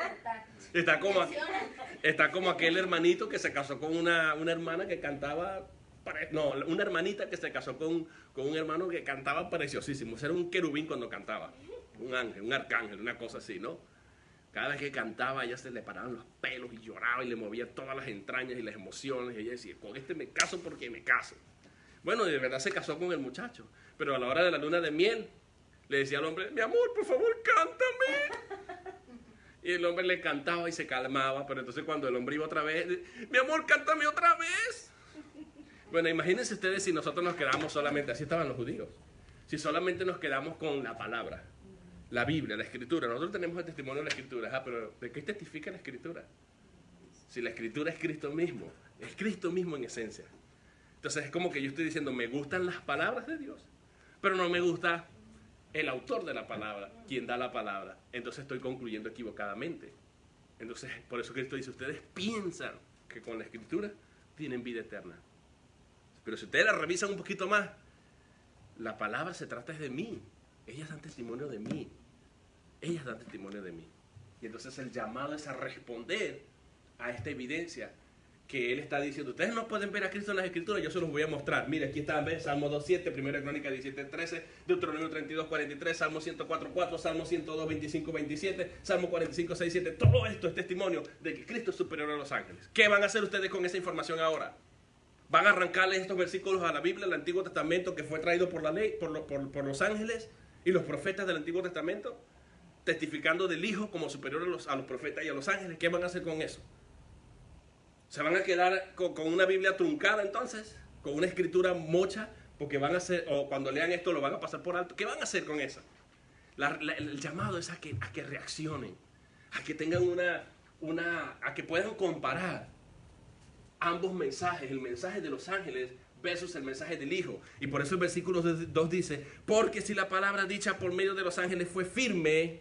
Está como, está como aquel hermanito que se casó con una, una hermana que cantaba, no, una hermanita que se casó con, con un hermano que cantaba preciosísimo. Era un querubín cuando cantaba, un ángel, un arcángel, una cosa así, ¿no? Cada vez que cantaba, ella se le paraban los pelos y lloraba y le movía todas las entrañas y las emociones. Y ella decía, con este me caso porque me caso. Bueno, de verdad se casó con el muchacho. Pero a la hora de la luna de miel, le decía al hombre, mi amor, por favor, cántame. Y el hombre le cantaba y se calmaba. Pero entonces cuando el hombre iba otra vez, mi amor, cántame otra vez. Bueno, imagínense ustedes si nosotros nos quedamos solamente, así estaban los judíos, si solamente nos quedamos con la palabra. La Biblia, la Escritura. Nosotros tenemos el testimonio de la Escritura. Ah, pero ¿de qué testifica la Escritura? Si la Escritura es Cristo mismo. Es Cristo mismo en esencia. Entonces es como que yo estoy diciendo, me gustan las palabras de Dios, pero no me gusta el autor de la palabra, quien da la palabra. Entonces estoy concluyendo equivocadamente. Entonces, por eso Cristo dice, ustedes piensan que con la Escritura tienen vida eterna. Pero si ustedes la revisan un poquito más, la palabra se trata de mí. Ellas dan testimonio de mí. Ellas dan testimonio de mí. Y entonces el llamado es a responder a esta evidencia que Él está diciendo. Ustedes no pueden ver a Cristo en las Escrituras, yo se los voy a mostrar. Mire, aquí está, ¿ves? Salmo dos siete, primera Crónica diecisiete trece, Deuteronomio treinta y dos cuarenta y tres, Salmo ciento cuatro cuatro, Salmo ciento dos veinticinco veintisiete, Salmo cuarenta y cinco seis siete. Todo esto es testimonio de que Cristo es superior a los ángeles. ¿Qué van a hacer ustedes con esa información ahora? ¿Van a arrancarles estos versículos a la Biblia, al Antiguo Testamento que fue traído por la ley, por, lo, por, por los ángeles y los profetas del Antiguo Testamento, testificando del Hijo como superior a los, a los profetas y a los ángeles? ¿Qué van a hacer con eso? ¿Se van a quedar con, con una Biblia truncada entonces? ¿Con una escritura mocha? Porque van a hacer, o cuando lean esto lo van a pasar por alto. ¿Qué van a hacer con eso? La, la, el llamado es a que, a que reaccionen, a que tengan una, una, a que puedan comparar ambos mensajes, el mensaje de los ángeles versus el mensaje del Hijo. Y por eso el versículo dos dice, porque si la palabra dicha por medio de los ángeles fue firme,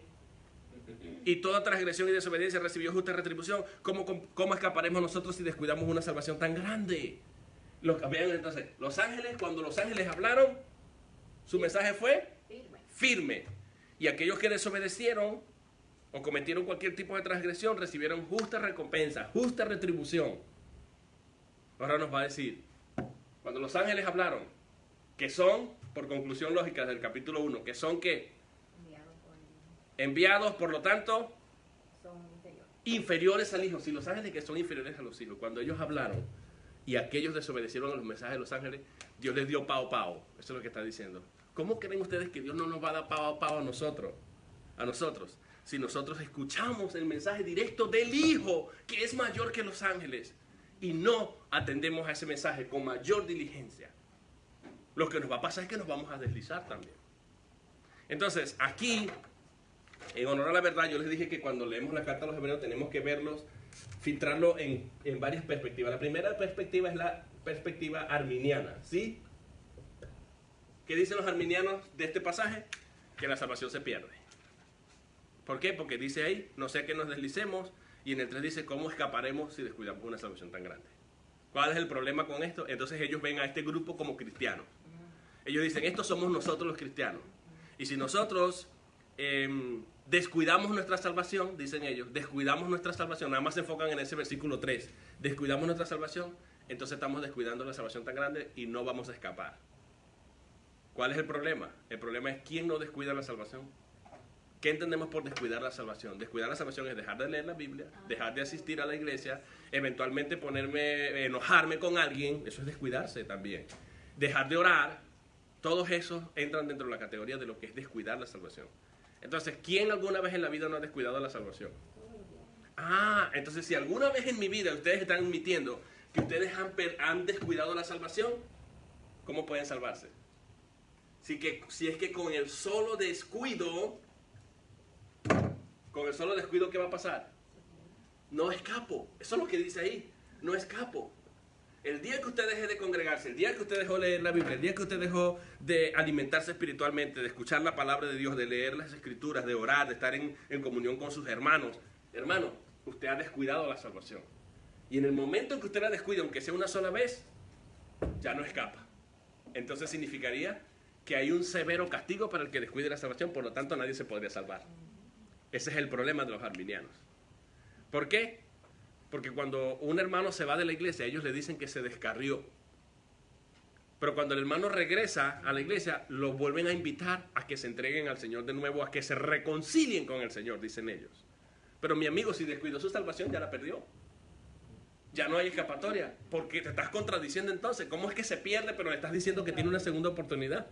y toda transgresión y desobediencia recibió justa retribución, ¿cómo, cómo escaparemos nosotros si descuidamos una salvación tan grande? Los, vean entonces, los ángeles, cuando los ángeles hablaron, su mensaje fue firme. firme. Y aquellos que desobedecieron o cometieron cualquier tipo de transgresión recibieron justa recompensa, justa retribución. Ahora nos va a decir, cuando los ángeles hablaron, que son, por conclusión lógica del capítulo uno, que son que enviados, por lo tanto, son inferiores. inferiores al Hijo. Si los ángeles que son inferiores a los hijos, cuando ellos hablaron y aquellos desobedecieron a los mensajes de los ángeles, Dios les dio pao pao. Eso es lo que está diciendo. ¿Cómo creen ustedes que Dios no nos va a dar pao pao a nosotros? A nosotros. Si nosotros escuchamos el mensaje directo del Hijo, que es mayor que los ángeles, y no atendemos a ese mensaje con mayor diligencia, lo que nos va a pasar es que nos vamos a deslizar también. Entonces, aquí, en honor a la verdad, yo les dije que cuando leemos la carta a los hebreos tenemos que verlos, filtrarlo en, en varias perspectivas. La primera perspectiva es la perspectiva arminiana, ¿sí? ¿Qué dicen los arminianos de este pasaje? Que la salvación se pierde. ¿Por qué? Porque dice ahí, no sea que nos deslicemos, y en el tres dice, ¿cómo escaparemos si descuidamos una salvación tan grande? ¿Cuál es el problema con esto? Entonces ellos ven a este grupo como cristianos. Ellos dicen, estos somos nosotros los cristianos. Y si nosotros eh, descuidamos nuestra salvación, dicen ellos, descuidamos nuestra salvación, nada más se enfocan en ese versículo tres, descuidamos nuestra salvación, entonces estamos descuidando la salvación tan grande y no vamos a escapar. ¿Cuál es el problema? El problema es quién no descuida la salvación. ¿Qué entendemos por descuidar la salvación? Descuidar la salvación es dejar de leer la Biblia, dejar de asistir a la iglesia, eventualmente ponerme, enojarme con alguien, eso es descuidarse también. Dejar de orar, todos esos entran dentro de la categoría de lo que es descuidar la salvación. Entonces, ¿quién alguna vez en la vida no ha descuidado la salvación? Ah, entonces si alguna vez en mi vida ustedes están admitiendo que ustedes han, han descuidado la salvación, ¿cómo pueden salvarse? Si, que, si es que con el solo descuido, con el solo descuido, ¿qué va a pasar? No escapo. Eso es lo que dice ahí. No escapo. El día que usted deje de congregarse, el día que usted dejó de leer la Biblia, el día que usted dejó de alimentarse espiritualmente, de escuchar la palabra de Dios, de leer las escrituras, de orar, de estar en, en comunión con sus hermanos, hermano, usted ha descuidado la salvación. Y en el momento en que usted la descuida, aunque sea una sola vez, ya no escapa. Entonces significaría que hay un severo castigo para el que descuide la salvación, por lo tanto nadie se podría salvar. Ese es el problema de los arminianos. ¿Por qué? Porque cuando un hermano se va de la iglesia, ellos le dicen que se descarrió. Pero cuando el hermano regresa a la iglesia, lo vuelven a invitar a que se entreguen al Señor de nuevo, a que se reconcilien con el Señor, dicen ellos. Pero mi amigo, si descuidó su salvación, ya la perdió. Ya no hay escapatoria, porque te estás contradiciendo entonces. ¿Cómo es que se pierde, pero le estás diciendo que tiene una segunda oportunidad?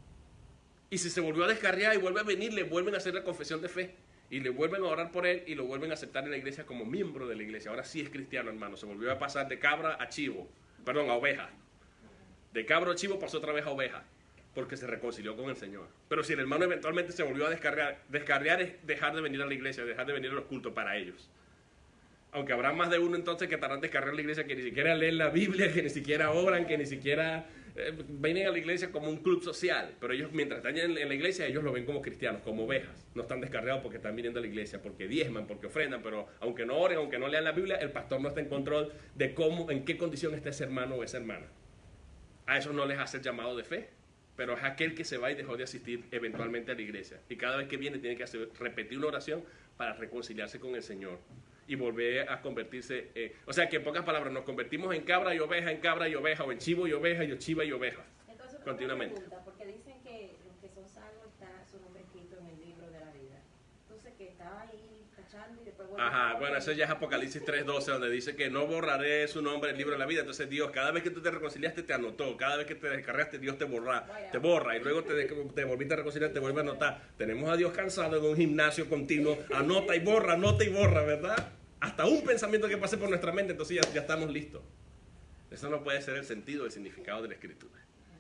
Y si se volvió a descarriar y vuelve a venir, le vuelven a hacer la confesión de fe. Y le vuelven a orar por él y lo vuelven a aceptar en la iglesia como miembro de la iglesia. Ahora sí es cristiano, hermano. Se volvió a pasar de cabra a chivo. Perdón, a oveja. De cabra a chivo pasó otra vez a oveja. Porque se reconcilió con el Señor. Pero si el hermano eventualmente se volvió a descarriar, descarriar es dejar de venir a la iglesia, dejar de venir a los cultos para ellos. Aunque habrá más de uno entonces que estarán descarriando la iglesia, que ni siquiera leen la Biblia, que ni siquiera oran, que ni siquiera eh, vienen a la iglesia como un club social. Pero ellos, mientras están en, en la iglesia, ellos lo ven como cristianos, como ovejas. No están descarriados porque están viniendo a la iglesia, porque diezman, porque ofrendan. Pero aunque no oren, aunque no lean la Biblia, el pastor no está en control de cómo, en qué condición está ese hermano o esa hermana. A eso no les hace el llamado de fe. Pero es aquel que se va y dejó de asistir eventualmente a la iglesia. Y cada vez que viene tiene que hacer, repetir una oración para reconciliarse con el Señor. Y volver a convertirse, eh, o sea que en pocas palabras nos convertimos en cabra y oveja, en cabra y oveja, o en chivo y oveja, y chiva y oveja. Entonces, continuamente. Pregunta, porque dicen que los que son salvos está su nombre escrito en el libro de la vida. Entonces que está ahí cachando y después vuelve Ajá, a bueno, eso ya es Apocalipsis tres doce, donde dice que no borraré su nombre del libro de la vida. Entonces Dios, cada vez que tú te reconciliaste, te anotó. Cada vez que te descargaste, Dios te borra, te borra. Y luego te, te volviste a reconciliar, te vuelve a anotar. Tenemos a Dios cansado en un gimnasio continuo. Anota y borra, anota y borra, ¿verdad? Hasta un pensamiento que pase por nuestra mente, entonces ya, ya estamos listos. Eso no puede ser el sentido, el significado de la Escritura.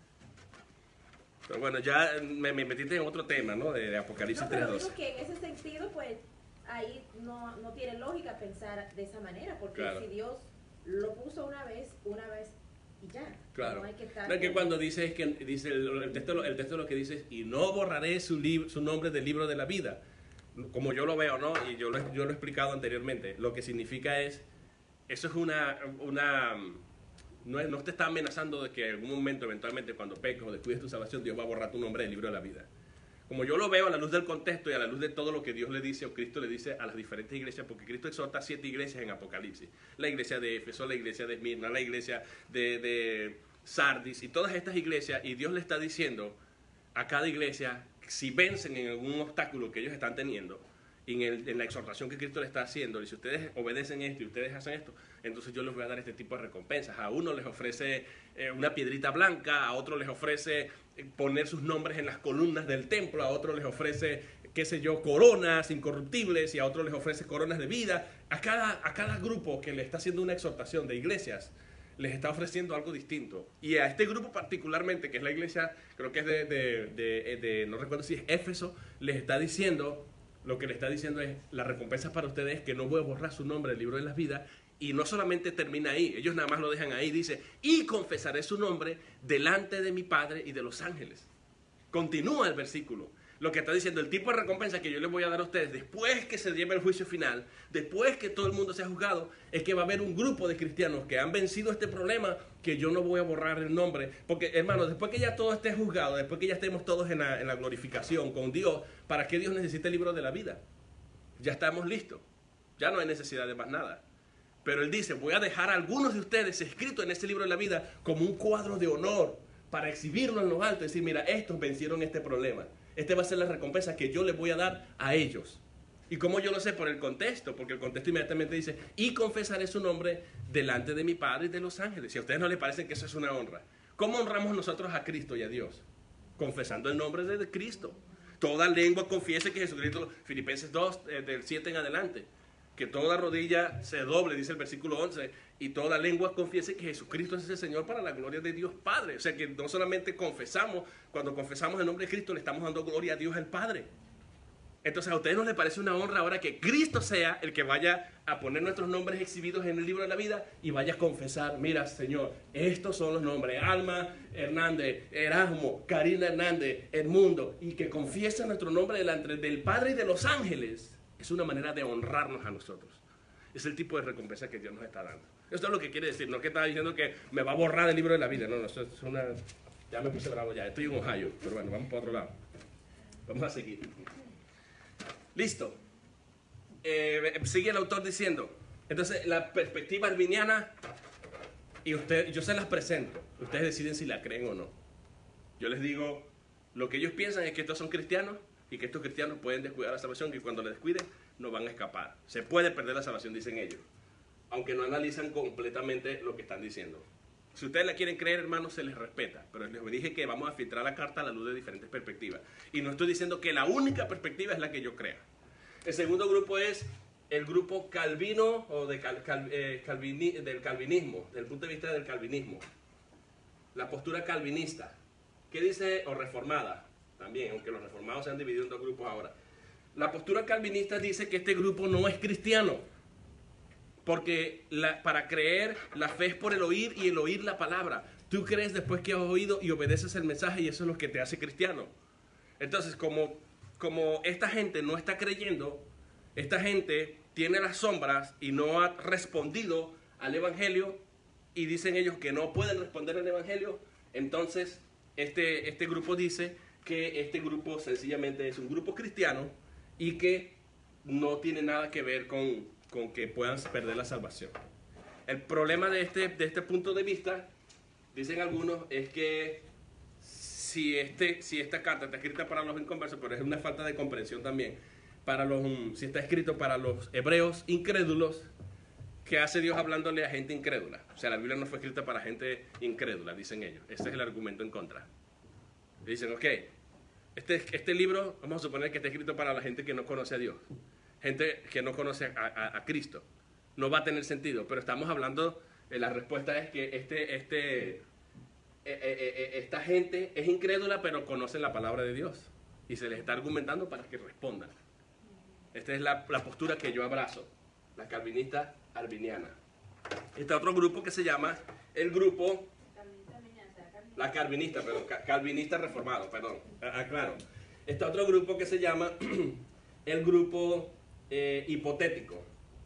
Pero bueno, ya me, me metiste en otro tema, ¿no? De, de Apocalipsis no, tres pero doce. digo que en ese sentido, pues, ahí no, no tiene lógica pensar de esa manera, porque Claro. si Dios lo puso una vez, una vez y ya. Claro. No hay que estar... No, es que cuando dice, es que dice el, el, texto, el texto lo que dice es, y no borraré su, lib, su nombre del libro de la vida. Como yo lo veo, ¿no? Y yo lo, yo lo he explicado anteriormente. Lo que significa es, eso es una, una no, es, no te está amenazando de que en algún momento, eventualmente, cuando peques o descuides tu salvación, Dios va a borrar tu nombre del libro de la vida. Como yo lo veo a la luz del contexto y a la luz de todo lo que Dios le dice o Cristo le dice a las diferentes iglesias, porque Cristo exhorta a siete iglesias en Apocalipsis. La iglesia de Éfeso, la iglesia de Esmirna, la iglesia de, de Sardis y todas estas iglesias, y Dios le está diciendo a cada iglesia, si vencen en algún obstáculo que ellos están teniendo, en, el, en la exhortación que Cristo le está haciendo, y si ustedes obedecen esto y ustedes hacen esto, entonces yo les voy a dar este tipo de recompensas. A uno les ofrece eh, una piedrita blanca, a otro les ofrece eh, poner sus nombres en las columnas del templo, a otro les ofrece, qué sé yo, coronas incorruptibles, y a otro les ofrece coronas de vida. A cada, a cada grupo que le está haciendo una exhortación de iglesias, les está ofreciendo algo distinto. Y a este grupo particularmente, que es la iglesia, creo que es de, de, de, de no recuerdo si es Éfeso, les está diciendo, lo que le está diciendo es, la recompensa para ustedes es que no voy a borrar su nombre del libro de las vidas. Y no solamente termina ahí, ellos nada más lo dejan ahí, dice, y confesaré su nombre delante de mi Padre y de los ángeles. Continúa el versículo. Lo que está diciendo, el tipo de recompensa que yo les voy a dar a ustedes después que se lleve el juicio final, después que todo el mundo sea juzgado, es que va a haber un grupo de cristianos que han vencido este problema, que yo no voy a borrar el nombre. Porque, hermanos, después que ya todo esté juzgado, después que ya estemos todos en la, en la glorificación con Dios, ¿para qué Dios necesita el libro de la vida? Ya estamos listos. Ya no hay necesidad de más nada. Pero Él dice, voy a dejar a algunos de ustedes escritos en este libro de la vida como un cuadro de honor para exhibirlo en lo alto y decir, mira, estos vencieron este problema. Este va a ser la recompensa que yo les voy a dar a ellos. ¿Y cómo yo lo sé? Por el contexto, porque el contexto inmediatamente dice, y confesaré su nombre delante de mi Padre y de los ángeles. Si a ustedes no les parece que eso es una honra, ¿cómo honramos nosotros a Cristo y a Dios? Confesando el nombre de Cristo. Toda lengua confiese que Jesucristo, Filipenses dos, eh, del siete en adelante, que toda rodilla se doble, dice el versículo once, y toda lengua confiese que Jesucristo es el Señor para la gloria de Dios Padre. O sea que no solamente confesamos, cuando confesamos el nombre de Cristo le estamos dando gloria a Dios el Padre. Entonces a ustedes no les parece una honra ahora que Cristo sea el que vaya a poner nuestros nombres exhibidos en el libro de la vida y vaya a confesar, mira Señor, estos son los nombres, Alma Hernández, Erasmo, Karina Hernández, Edmundo, y que confiesa nuestro nombre delante del Padre y de los ángeles. Es una manera de honrarnos a nosotros. Es el tipo de recompensa que Dios nos está dando. Esto es lo que quiere decir, no es que está diciendo que me va a borrar el libro de la vida, no, no, eso es una... Ya me puse bravo ya, estoy en Ohio, pero bueno, vamos para otro lado. Vamos a seguir. Listo. Eh, sigue el autor diciendo, entonces la perspectiva arminiana, y usted, yo se las presento, ustedes deciden si la creen o no. Yo les digo, lo que ellos piensan es que estos son cristianos y que estos cristianos pueden descuidar la salvación, que cuando la descuiden no van a escapar. Se puede perder la salvación, dicen ellos, aunque no analizan completamente lo que están diciendo. Si ustedes la quieren creer, hermanos, se les respeta, pero les dije que vamos a filtrar la carta a la luz de diferentes perspectivas. Y no estoy diciendo que la única perspectiva es la que yo crea. El segundo grupo es el grupo calvino o de cal, cal, eh, calvini, del calvinismo, desde el punto de vista del calvinismo. La postura calvinista. ¿Qué dice? O reformada, también, aunque los reformados se han dividido en dos grupos ahora. La postura calvinista dice que este grupo no es cristiano, porque la, para creer la fe es por el oír y el oír la palabra. Tú crees después que has oído y obedeces el mensaje y eso es lo que te hace cristiano. Entonces, como, como esta gente no está creyendo, esta gente tiene las sombras y no ha respondido al evangelio y dicen ellos que no pueden responder al evangelio, entonces este, este grupo dice que este grupo sencillamente es un grupo cristiano y que no tiene nada que ver con, con que puedan perder la salvación. El problema de este, de este punto de vista, dicen algunos, es que si, este, si esta carta está escrita para los inconversos, pero es una falta de comprensión también, para los, si está escrito para los hebreos incrédulos, ¿qué hace Dios hablándole a gente incrédula? O sea, la Biblia no fue escrita para gente incrédula, dicen ellos. Ese es el argumento en contra. Dicen, ok, este, este libro, vamos a suponer que está escrito para la gente que no conoce a Dios, gente que no conoce a, a, a Cristo. No va a tener sentido, pero estamos hablando, eh, la respuesta es que este, este, eh, eh, eh, esta gente es incrédula, pero conoce la palabra de Dios. Y se les está argumentando para que respondan. Esta es la, la postura que yo abrazo, la calvinista arminiana. Está otro grupo que se llama el grupo... La calvinista, perdón, calvinista reformado, perdón, aclaro. Está otro grupo que se llama el grupo eh, hipotético.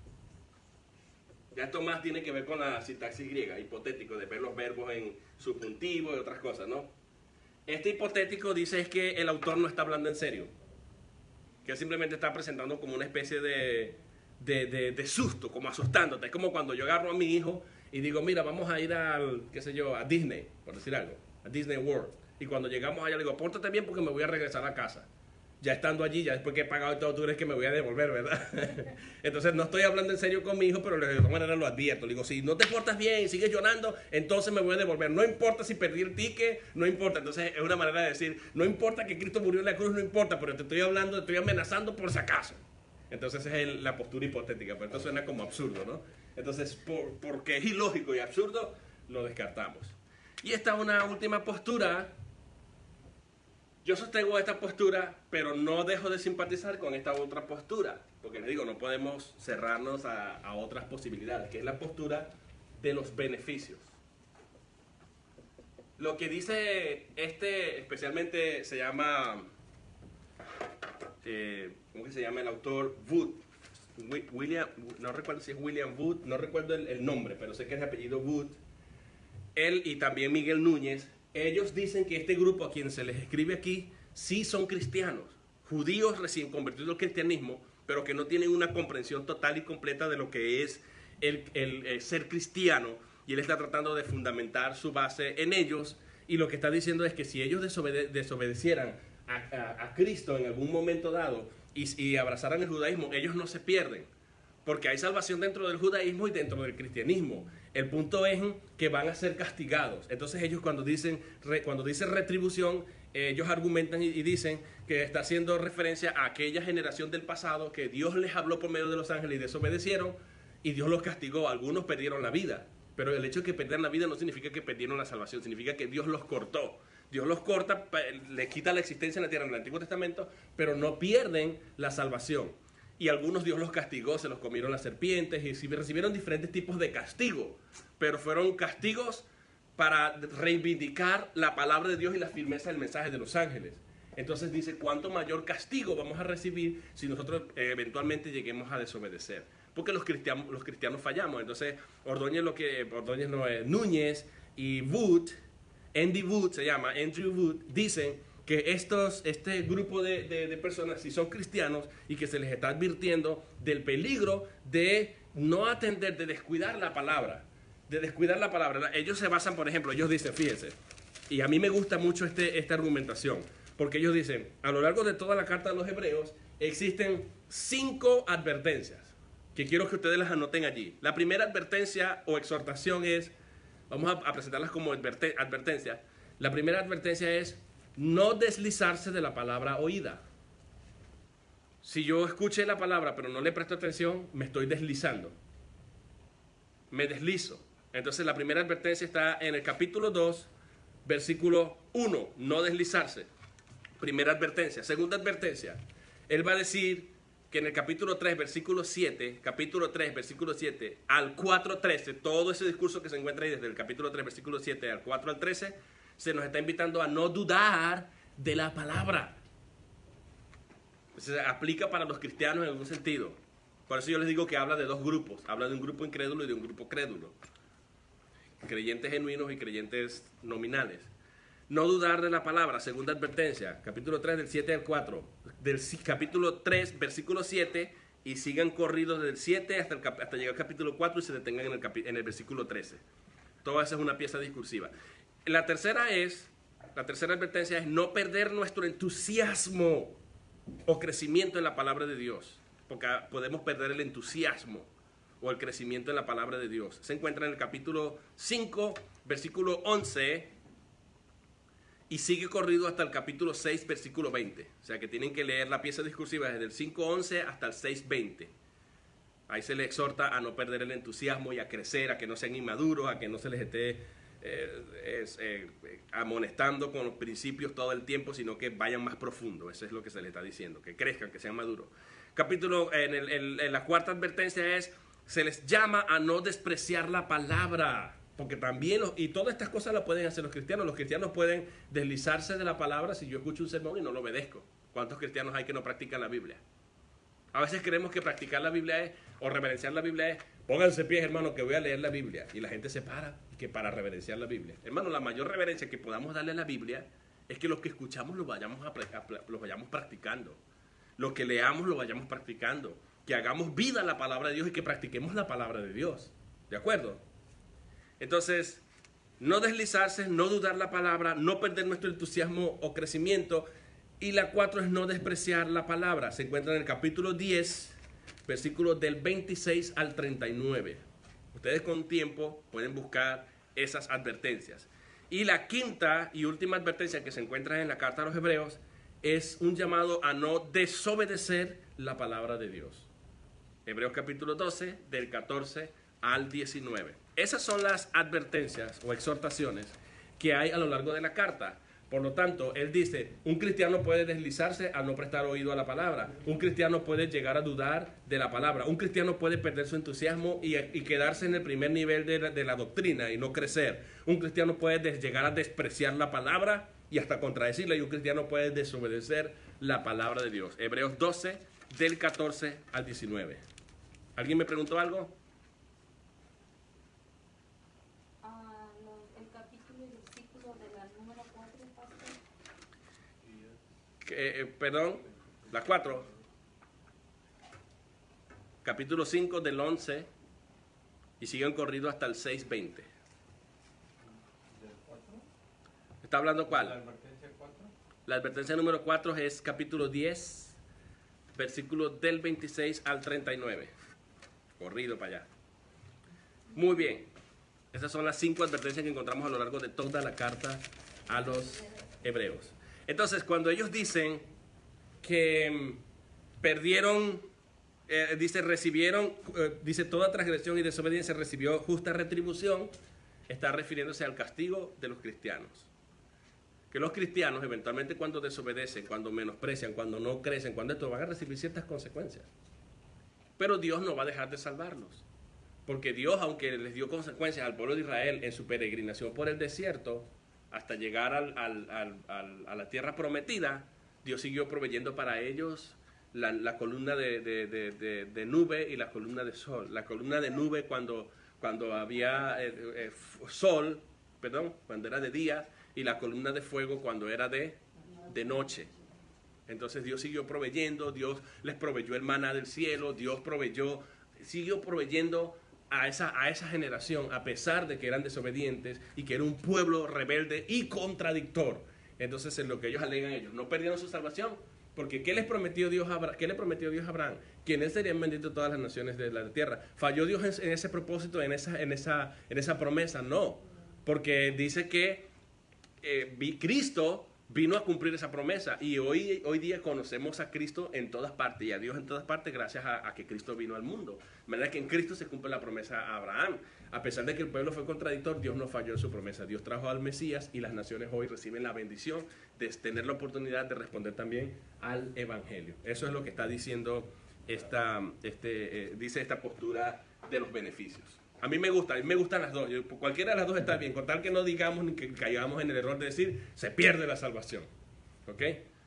Ya esto más tiene que ver con la sintaxis griega, hipotético, de ver los verbos en subjuntivo y otras cosas, ¿no? Este hipotético dice es que el autor no está hablando en serio, que él simplemente está presentando como una especie de, de, de, de susto, como asustándote. Es como cuando yo agarro a mi hijo y digo, mira, vamos a ir al, qué sé yo, a Disney, por decir algo, a Disney World. Y cuando llegamos allá le digo, pórtate bien porque me voy a regresar a casa. Ya estando allí, ya después que he pagado todo, tú crees que me voy a devolver, ¿verdad? Entonces no estoy hablando en serio con mi hijo, pero de todas maneras lo advierto. Le digo, si no te portas bien y sigues llorando, entonces me voy a devolver. No importa si perdí el ticket, no importa. Entonces es una manera de decir, no importa que Cristo murió en la cruz, no importa, pero te estoy hablando, te estoy amenazando por si acaso. Entonces esa es el, la postura hipotética, pero esto suena como absurdo, ¿no? Entonces, por, porque es ilógico y absurdo, lo descartamos. Y esta es una última postura. Yo sostengo esta postura, pero no dejo de simpatizar con esta otra postura. Porque les digo, no podemos cerrarnos a, a otras posibilidades, que es la postura de los beneficios. Lo que dice este, especialmente se llama eh, ¿cómo que se llama el autor? Wood. William, no recuerdo si es William Wood, no recuerdo el, el nombre, pero sé que es de apellido Wood. Él y también Miguel Núñez, ellos dicen que este grupo a quien se les escribe aquí sí son cristianos, judíos recién convertidos al cristianismo, pero que no tienen una comprensión total y completa de lo que es el, el, el ser cristiano, y él está tratando de fundamentar su base en ellos, y lo que está diciendo es que si ellos desobede desobedecieran a, a, a Cristo en algún momento dado y, y abrazaran el judaísmo, ellos no se pierden, porque hay salvación dentro del judaísmo y dentro del cristianismo. El punto es que van a ser castigados. Entonces ellos cuando dicen, re, cuando dicen retribución, eh, ellos argumentan y, y dicen que está haciendo referencia a aquella generación del pasado que Dios les habló por medio de los ángeles y desobedecieron, y Dios los castigó. Algunos perdieron la vida, pero el hecho de que perdieran la vida no significa que perdieron la salvación, significa que Dios los cortó. Dios los corta, le quita la existencia en la tierra en el Antiguo Testamento, pero no pierden la salvación. Y algunos Dios los castigó, se los comieron las serpientes y recibieron diferentes tipos de castigo, pero fueron castigos para reivindicar la palabra de Dios y la firmeza del mensaje de los ángeles. Entonces dice, ¿cuánto mayor castigo vamos a recibir si nosotros eh, eventualmente lleguemos a desobedecer? Porque los cristianos, los cristianos fallamos. Entonces Ordóñez, lo que, Ordóñez no, eh, Núñez y Wood, Andy Wood se llama, Andrew Wood, dicen que estos, este grupo de, de, de personas si son cristianos y que se les está advirtiendo del peligro de no atender, de descuidar la palabra, de descuidar la palabra. Ellos se basan, por ejemplo, ellos dicen, fíjense, y a mí me gusta mucho este, esta argumentación, porque ellos dicen, a lo largo de toda la carta de los Hebreos existen cinco advertencias, que quiero que ustedes las anoten allí. La primera advertencia o exhortación es, vamos a, a presentarlas como adverte, advertencia, la primera advertencia es, no deslizarse de la palabra oída. Si yo escuché la palabra pero no le presto atención, me estoy deslizando. Me deslizo. Entonces la primera advertencia está en el capítulo dos, versículo uno, no deslizarse. Primera advertencia. Segunda advertencia, él va a decir que en el capítulo tres, versículo siete, capítulo tres, versículo siete, al cuatro, trece, todo ese discurso que se encuentra ahí desde el capítulo tres, versículo siete, al cuatro al trece, se nos está invitando a no dudar de la palabra. Se aplica para los cristianos en algún sentido. Por eso yo les digo que habla de dos grupos. Habla de un grupo incrédulo y de un grupo crédulo. Creyentes genuinos y creyentes nominales. No dudar de la palabra, segunda advertencia. Capítulo tres, del siete al cuatro. Del capítulo tres, versículo siete. Y sigan corridos del siete hasta, el, hasta llegar al capítulo cuatro y se detengan en el, en el versículo trece. Toda esa es una pieza discursiva. La tercera es, la tercera advertencia es no perder nuestro entusiasmo o crecimiento en la palabra de Dios, porque podemos perder el entusiasmo o el crecimiento en la palabra de Dios. Se encuentra en el capítulo cinco, versículo once, y sigue corrido hasta el capítulo seis, versículo veinte. O sea que tienen que leer la pieza discursiva desde el cinco once hasta el seis veinte. Ahí se les exhorta a no perder el entusiasmo y a crecer, a que no sean inmaduros, a que no se les esté Eh, es, eh, amonestando con los principios todo el tiempo, sino que vayan más profundo. Eso es lo que se les está diciendo, que crezcan, que sean maduros. Capítulo, en, el, en, en la cuarta advertencia es, se les llama a no despreciar la palabra, porque también, los, y todas estas cosas las pueden hacer los cristianos. Los cristianos pueden deslizarse de la palabra si yo escucho un sermón y no lo obedezco. ¿Cuántos cristianos hay que no practican la Biblia? A veces creemos que practicar la Biblia es, o reverenciar la Biblia es, pónganse pies, hermano, que voy a leer la Biblia. Y la gente se para que para reverenciar la Biblia. Hermano, la mayor reverencia que podamos darle a la Biblia es que lo que escuchamos lo vayamos, a, a, lo vayamos practicando. Lo que leamos lo vayamos practicando. Que hagamos vida a la palabra de Dios y que practiquemos la palabra de Dios. ¿De acuerdo? Entonces, no deslizarse, no dudar la palabra, no perder nuestro entusiasmo o crecimiento. Y la cuatro es no despreciar la palabra. Se encuentra en el capítulo diez, versículos del veintiséis al treinta y nueve. Ustedes con tiempo pueden buscar esas advertencias. Y la quinta y última advertencia que se encuentra en la carta a los Hebreos es un llamado a no desobedecer la palabra de Dios. Hebreos capítulo doce, del catorce al diecinueve. Esas son las advertencias o exhortaciones que hay a lo largo de la carta. Por lo tanto, él dice, un cristiano puede deslizarse al no prestar oído a la palabra. Un cristiano puede llegar a dudar de la palabra. Un cristiano puede perder su entusiasmo y, y quedarse en el primer nivel de la, de la doctrina y no crecer. Un cristiano puede des, llegar a despreciar la palabra y hasta contradecirla, y un cristiano puede desobedecer la palabra de Dios. Hebreos doce, del catorce al diecinueve. ¿Alguien me preguntó algo? Ah, lo- el capítulo y versículo de la número cuatro, pastor. Eh, eh, perdón, la cuatro. Capítulo cinco del once y siguen corrido hasta el seis veinte. ¿Está hablando cuál? ¿La advertencia cuatro? La advertencia número cuatro es capítulo diez, versículo del veintiséis al treinta y nueve. Corrido para allá. Muy bien. Esas son las cinco advertencias que encontramos a lo largo de toda la carta a los hebreos. Entonces, cuando ellos dicen que mm, perdieron, eh, dice, recibieron, eh, dice, toda transgresión y desobediencia recibió justa retribución, está refiriéndose al castigo de los cristianos. Que los cristianos eventualmente cuando desobedecen, cuando menosprecian, cuando no crecen, cuando esto, van a recibir ciertas consecuencias. Pero Dios no va a dejar de salvarlos. Porque Dios, aunque les dio consecuencias al pueblo de Israel en su peregrinación por el desierto, hasta llegar al, al, al, al, a la tierra prometida, Dios siguió proveyendo para ellos la, la columna de, de, de, de, de nube y la columna de sol. La columna de nube cuando, cuando había eh, eh, sol, perdón, cuando era de día, y la columna de fuego cuando era de, de noche. Entonces Dios siguió proveyendo, Dios les proveyó el maná del cielo, Dios proveyó, siguió proveyendo a esa, a esa generación, a pesar de que eran desobedientes y que era un pueblo rebelde y contradictor. Entonces, en lo que ellos alegan, ellos no perdieron su salvación, porque ¿qué les prometió Dios a Abraham? ¿Qué le prometió Dios a Abraham? Que en él serían benditas todas las naciones de la tierra. ¿Falló Dios en, en ese propósito, en esa, en, esa, en esa promesa? No, porque dice que eh, Cristo vino a cumplir esa promesa, y hoy, hoy día conocemos a Cristo en todas partes y a Dios en todas partes gracias a, a que Cristo vino al mundo. De manera que en Cristo se cumple la promesa a Abraham. A pesar de que el pueblo fue contradictor, Dios no falló en su promesa. Dios trajo al Mesías y las naciones hoy reciben la bendición de tener la oportunidad de responder también al Evangelio. Eso es lo que está diciendo esta, este, eh, dice esta postura de los beneficios. A mí me gusta, a mí me gustan las dos. Yo, cualquiera de las dos está bien, con tal que no digamos ni que caigamos en el error de decir se pierde la salvación. ¿Ok?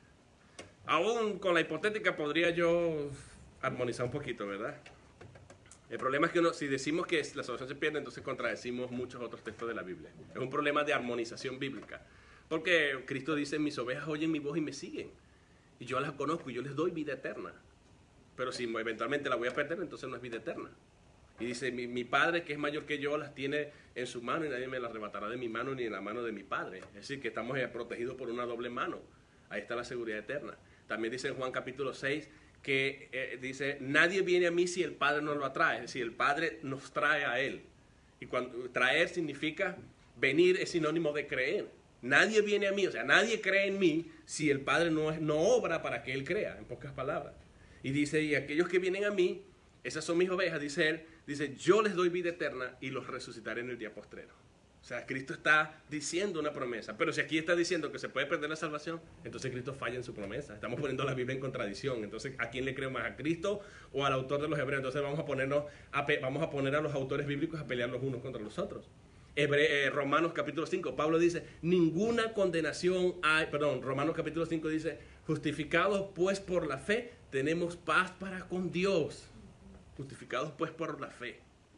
Aún con la hipotética podría yo armonizar un poquito, ¿verdad? El problema es que uno, si decimos que la salvación se pierde, entonces contradecimos muchos otros textos de la Biblia. Es un problema de armonización bíblica. Porque Cristo dice, mis ovejas oyen mi voz y me siguen. Y yo las conozco y yo les doy vida eterna. Pero si eventualmente la voy a perder, entonces no es vida eterna. Y dice, mi, mi Padre que es mayor que yo las tiene en su mano y nadie me las arrebatará de mi mano ni en la mano de mi Padre. Es decir, que estamos protegidos por una doble mano. Ahí está la seguridad eterna. También dice en Juan capítulo seis que eh, dice, nadie viene a mí si el Padre no lo atrae. Es decir, el Padre nos trae a Él. Y cuando traer significa venir, es sinónimo de creer. Nadie viene a mí, o sea, nadie cree en mí si el Padre no, es, no obra para que Él crea, en pocas palabras. Y dice, y aquellos que vienen a mí, esas son mis ovejas, dice Él, dice, yo les doy vida eterna y los resucitaré en el día postrero. O sea, Cristo está diciendo una promesa. Pero si aquí está diciendo que se puede perder la salvación, entonces Cristo falla en su promesa. Estamos poniendo la Biblia en contradicción. Entonces, ¿a quién le creo más? ¿A Cristo o al autor de los Hebreos? Entonces vamos a ponernos a pe- vamos a poner a los autores bíblicos a pelear los unos contra los otros. Hebre- eh, Romanos capítulo cinco, Pablo dice, ninguna condenación hay, perdón, Romanos capítulo cinco dice, justificados pues por la fe, tenemos paz para con Dios. Justificados pues por la fe.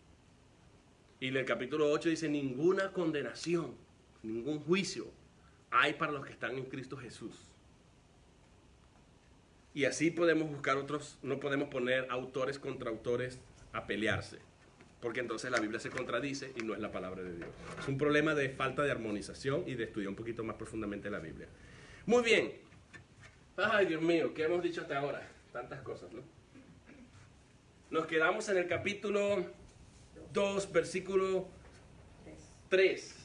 Y en el capítulo ocho dice, ninguna condenación, ningún juicio hay para los que están en Cristo Jesús. Y así podemos buscar otros, no podemos poner autores contra autores a pelearse, porque entonces la Biblia se contradice y no es la palabra de Dios. Es un problema de falta de armonización y de estudiar un poquito más profundamente la Biblia. Muy bien. Ay, Dios mío, ¿qué hemos dicho hasta ahora? Tantas cosas, ¿no? Nos quedamos en el capítulo dos, versículo tres.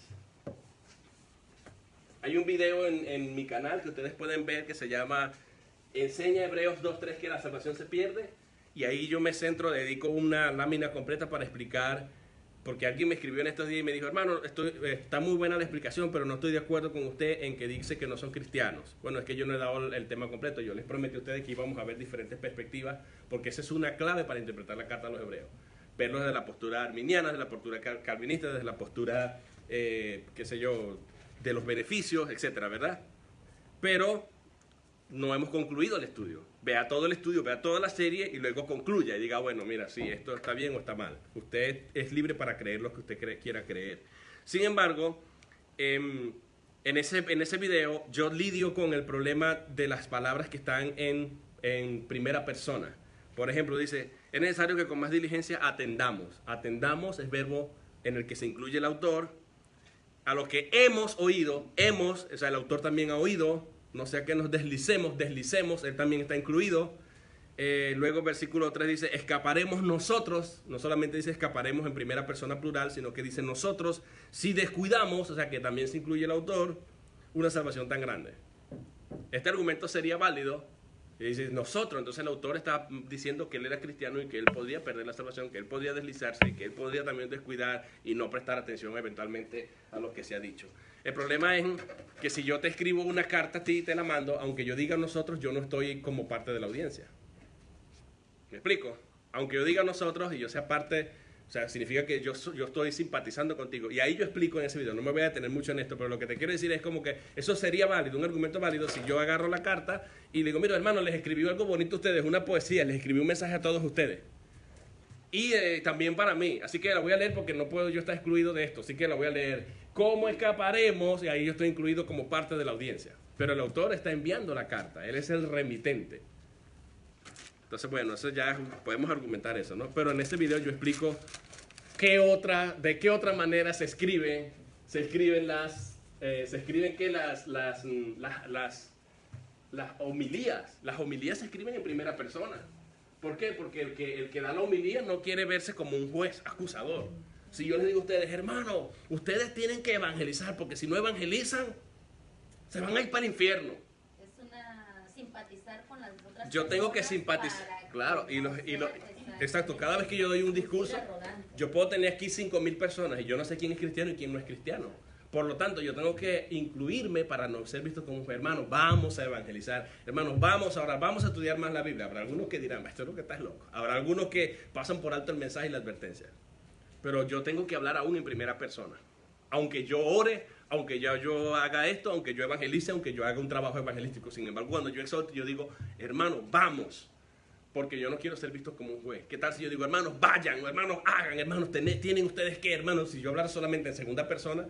Hay un video en, en mi canal que ustedes pueden ver que se llama Enseña Hebreos dos tres que la salvación se pierde. Y ahí yo me centro, dedico una lámina completa para explicar, porque alguien me escribió en estos días y me dijo, hermano, estoy, está muy buena la explicación, pero no estoy de acuerdo con usted en que dice que no son cristianos. Bueno, es que yo no he dado el, el tema completo. Yo les prometí a ustedes que íbamos a ver diferentes perspectivas, porque esa es una clave para interpretar la carta a los hebreos. Verlo desde la postura arminiana, desde la postura calvinista, desde la postura, eh, qué sé yo, de los beneficios, etcétera, ¿verdad? pero no hemos concluido el estudio. Vea todo el estudio, vea toda la serie y luego concluya y diga, bueno, mira, sí, esto está bien o está mal. Usted es libre para creer lo que usted cree, quiera creer. Sin embargo, eh, en, ese, en ese video yo lidio con el problema de las palabras que están en, en primera persona. Por ejemplo, dice, es necesario que con más diligencia atendamos. Atendamos es verbo en el que se incluye el autor. A lo que hemos oído, hemos, o sea, el autor también ha oído, no sea que nos deslicemos, deslicemos, él también está incluido. Eh, luego versículo tres dice, escaparemos nosotros, no solamente dice escaparemos en primera persona plural, sino que dice nosotros, si descuidamos, o sea que también se incluye el autor, una salvación tan grande. Este argumento sería válido, y dice nosotros, entonces el autor está diciendo que él era cristiano y que él podía perder la salvación, que él podía deslizarse y que él podía también descuidar y no prestar atención eventualmente a lo que se ha dicho. El problema es que si yo te escribo una carta a ti y te la mando, aunque yo diga nosotros, yo no estoy como parte de la audiencia. ¿Me explico? Aunque yo diga nosotros y yo sea parte, o sea, significa que yo, yo estoy simpatizando contigo. Y ahí yo explico en ese video, no me voy a detener mucho en esto, pero lo que te quiero decir es como que eso sería válido, un argumento válido si yo agarro la carta y le digo, mira hermano, les escribí algo bonito a ustedes, una poesía, les escribí un mensaje a todos ustedes. Y eh, también para mí, así que la voy a leer porque no puedo yo estar excluido de esto, así que la voy a leer. ¿Cómo escaparemos? Y ahí yo estoy incluido como parte de la audiencia. Pero el autor está enviando la carta, él es el remitente. Entonces, bueno, eso ya podemos argumentar eso, ¿no? Pero en este video yo explico qué otra, de qué otra manera se escriben, se escriben las, eh, se escriben que las, las, las, las, las homilías. Las homilías se escriben en primera persona. ¿Por qué? Porque el que, el que da la homilía no quiere verse como un juez acusador. Si yo les digo a ustedes, hermano, ustedes tienen que evangelizar, porque si no evangelizan, se van a ir para el infierno. Es una simpatizar con las otras Yo tengo que personas simpatizar, para claro, y los, y los, exacto. exacto, cada vez que yo doy un discurso, yo puedo tener aquí cinco mil personas y yo no sé quién es cristiano y quién no es cristiano. Por lo tanto, yo tengo que incluirme para no ser visto como un hermano. Vamos a evangelizar, hermanos, vamos ahora, vamos a estudiar más la Biblia. Habrá algunos que dirán, esto es lo que estás loco. Habrá algunos que pasan por alto el mensaje y la advertencia. Pero yo tengo que hablar aún en primera persona. Aunque yo ore, aunque yo, yo haga esto, aunque yo evangelice, aunque yo haga un trabajo evangelístico. Sin embargo, cuando yo exhorto, yo digo, hermanos, vamos. Porque yo no quiero ser visto como un juez. ¿Qué tal si yo digo, hermanos, vayan, hermanos, hagan, hermanos, ten, tienen ustedes que, hermanos? Si yo hablara solamente en segunda persona,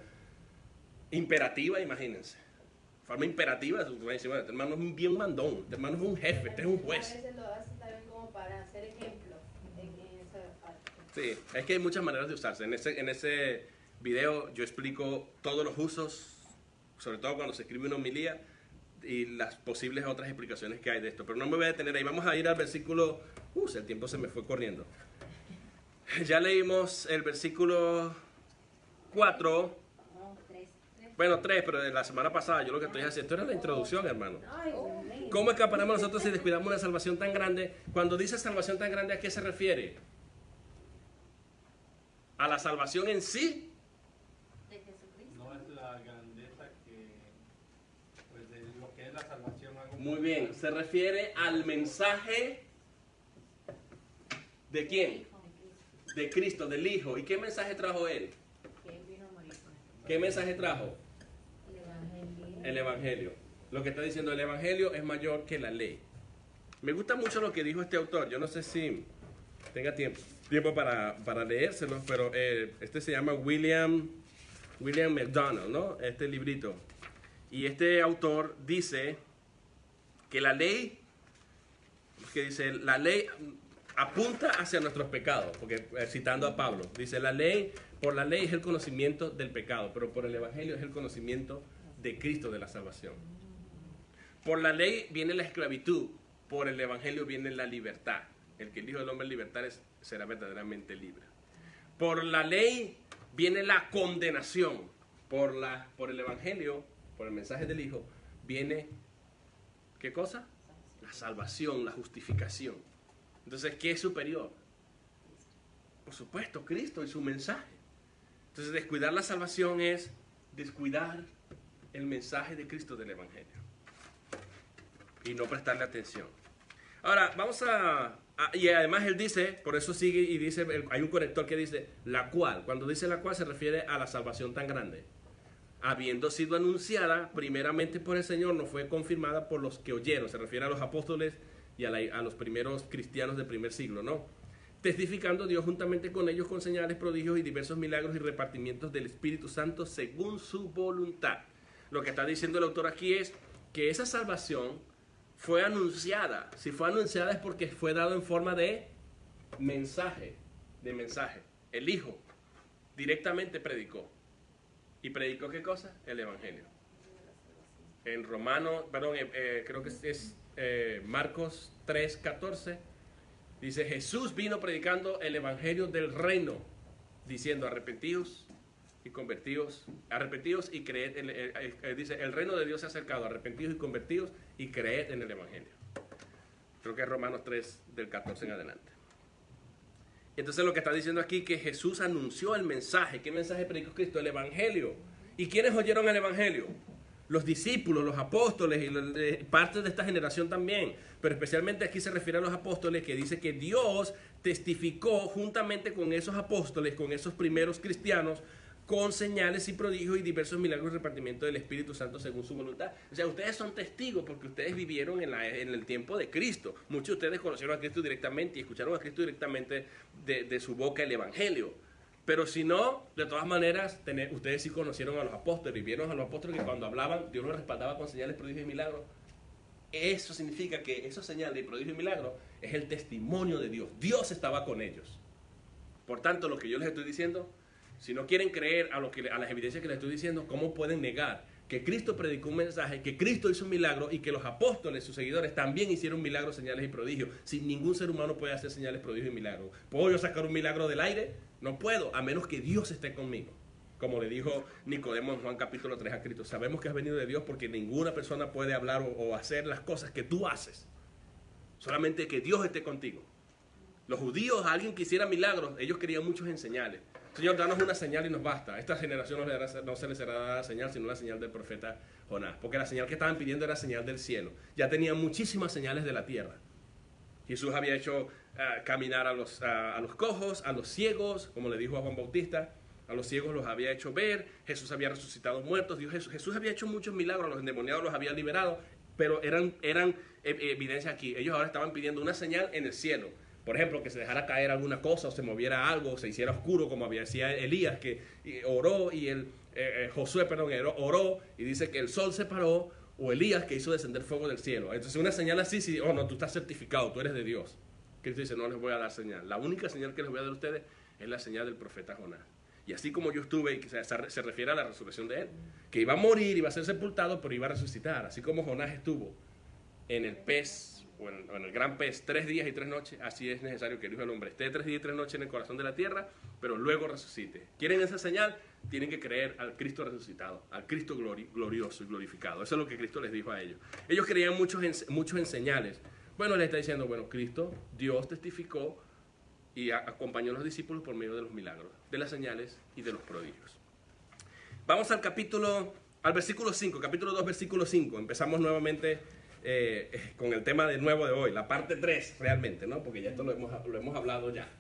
imperativa, imagínense. De forma imperativa, bueno, este hermano es un bien mandón, este hermano es un jefe, este es un juez. A veces lo hace también como para hacer ejemplo en, en esa parte. Sí, es que hay muchas maneras de usarse. En ese, en ese video yo explico todos los usos, sobre todo cuando se escribe una homilía, y las posibles otras explicaciones que hay de esto. Pero no me voy a detener ahí. Vamos a ir al versículo... Uh, el tiempo se me fue corriendo. Ya leímos el versículo cuatro. No, tres. Bueno, tres, pero de la semana pasada yo lo que estoy haciendo... Esto era la introducción, hermano. Ay, Dios mío. ¿Cómo escaparemos nosotros si descuidamos una salvación tan grande? Cuando dice salvación tan grande, ¿a qué se refiere? ¿A la salvación en sí? De Jesucristo. No es la grandeza que, pues, de lo que es la salvación. Algo Muy bien, se refiere al mensaje ¿de quién? De Cristo, del Hijo. ¿Y qué mensaje trajo Él? Que él vino a morir por nosotros. ¿Qué mensaje trajo? El evangelio. El Evangelio. Lo que está diciendo el Evangelio es mayor que la ley. Me gusta mucho lo que dijo este autor. Yo no sé si tenga tiempo, tiempo para, para leérselo, pero eh, este se llama William, William McDonald, ¿no? Este librito. Y este autor dice que la ley, que dice, la ley apunta hacia nuestros pecados, porque eh, citando a Pablo, dice, la ley, por la ley es el conocimiento del pecado, pero por el Evangelio es el conocimiento de Cristo, de la salvación. Por la ley viene la esclavitud, por el Evangelio viene la libertad. El que el Hijo del Hombre libertar es, será verdaderamente libre. Por la ley viene la condenación, por, la, por el Evangelio, por el mensaje del Hijo, viene, ¿qué cosa? La salvación, la justificación. Entonces, ¿qué es superior? Por supuesto, Cristo y su mensaje. Entonces, descuidar la salvación es descuidar el mensaje de Cristo del Evangelio y no prestarle atención. Ahora, vamos a, a... Y además él dice, por eso sigue y dice, hay un corrector que dice, la cual. Cuando dice la cual se refiere a la salvación tan grande. habiendo sido anunciada primeramente por el Señor, no fue confirmada por los que oyeron. Se refiere a los apóstoles y a, la, a los primeros cristianos del primer siglo, ¿no? Testificando Dios juntamente con ellos con señales, prodigios y diversos milagros y repartimientos del Espíritu Santo según su voluntad. Lo que está diciendo el autor aquí es que esa salvación fue anunciada. Si fue anunciada es porque fue dado en forma de mensaje, de mensaje. El Hijo directamente predicó. ¿Y predicó qué cosa? El Evangelio. En Romanos, perdón, eh, eh, creo que es, es eh, Marcos tres, catorce, dice, Jesús vino predicando el Evangelio del reino, diciendo, arrepentíos y convertíos, arrepentíos y creed, en, eh, eh, dice, el reino de Dios se ha acercado, arrepentíos y convertíos y creed en el Evangelio. Creo que es Romanos tres, del catorce en adelante. Entonces lo que está diciendo aquí que Jesús anunció el mensaje. ¿Qué mensaje predicó Cristo? El Evangelio. ¿Y quiénes oyeron el Evangelio? Los discípulos, los apóstoles y los, eh, parte de esta generación también. Pero especialmente aquí se refiere a los apóstoles, que dice que Dios testificó juntamente con esos apóstoles, con esos primeros cristianos, con señales y prodigios y diversos milagros y repartimiento del Espíritu Santo según su voluntad. O sea, ustedes son testigos porque ustedes vivieron en, la, en el tiempo de Cristo. Muchos de ustedes conocieron a Cristo directamente y escucharon a Cristo directamente de, de su boca el Evangelio. Pero si no, de todas maneras, tener, ustedes sí conocieron a los apóstoles y vieron a los apóstoles que cuando hablaban, Dios los respaldaba con señales, prodigios y milagros. Eso significa que esos señales, prodigios y milagros es el testimonio de Dios. Dios estaba con ellos. Por tanto, lo que yo les estoy diciendo, si no quieren creer a, lo que, a las evidencias que les estoy diciendo, ¿cómo pueden negar que Cristo predicó un mensaje, que Cristo hizo un milagro y que los apóstoles, sus seguidores, también hicieron milagros, señales y prodigios? Si ningún ser humano puede hacer señales, prodigios y milagros. ¿Puedo yo sacar un milagro del aire? No puedo, a menos que Dios esté conmigo. Como le dijo Nicodemo en Juan capítulo tres a Cristo, sabemos que has venido de Dios porque ninguna persona puede hablar o, o hacer las cosas que tú haces. Solamente que Dios esté contigo. Los judíos, a alguien que hiciera milagros, ellos querían muchos en señales. Señor, danos una señal y nos basta. A esta generación no, le dará, no se les será dada señal, sino la señal del profeta Jonás. Porque la señal que estaban pidiendo era señal del cielo. Ya tenían muchísimas señales de la tierra. Jesús había hecho uh, caminar a los, uh, a los cojos, a los ciegos, como le dijo a Juan Bautista. A los ciegos los había hecho ver. Jesús había resucitado muertos. Dios, Jesús, Jesús había hecho muchos milagros. A los endemoniados los había liberado. Pero eran, eran evidencia aquí. Ellos ahora estaban pidiendo una señal en el cielo. Por ejemplo, que se dejara caer alguna cosa o se moviera algo, o se hiciera oscuro, como había decía Elías, que oró y el, eh, eh, Josué, perdón, oró y dice que el sol se paró, o Elías que hizo descender fuego del cielo. Entonces una señal así, si, oh no, tú estás certificado, tú eres de Dios. Cristo dice, no les voy a dar señal. La única señal que les voy a dar a ustedes es la señal del profeta Jonás. Y así como yo estuve, y se, se refiere a la resurrección de él, que iba a morir, iba a ser sepultado, pero iba a resucitar. Así como Jonás estuvo en el pez, o en, o en el gran pez, tres días y tres noches, así es necesario que el Hijo del Hombre esté tres días y tres noches en el corazón de la tierra, pero luego resucite. ¿Quieren esa señal? Tienen que creer al Cristo resucitado, al Cristo glori, glorioso y glorificado. Eso es lo que Cristo les dijo a ellos. Ellos creían muchos en, muchos en señales. Bueno, le está diciendo, bueno, Cristo, Dios testificó y a, acompañó a los discípulos por medio de los milagros, de las señales y de los prodigios. Vamos al capítulo, al versículo cinco, capítulo dos, versículo cinco. Empezamos nuevamente Eh, con el tema de nuevo de hoy, la parte tres realmente, ¿no? Porque ya esto lo hemos, lo hemos hablado ya.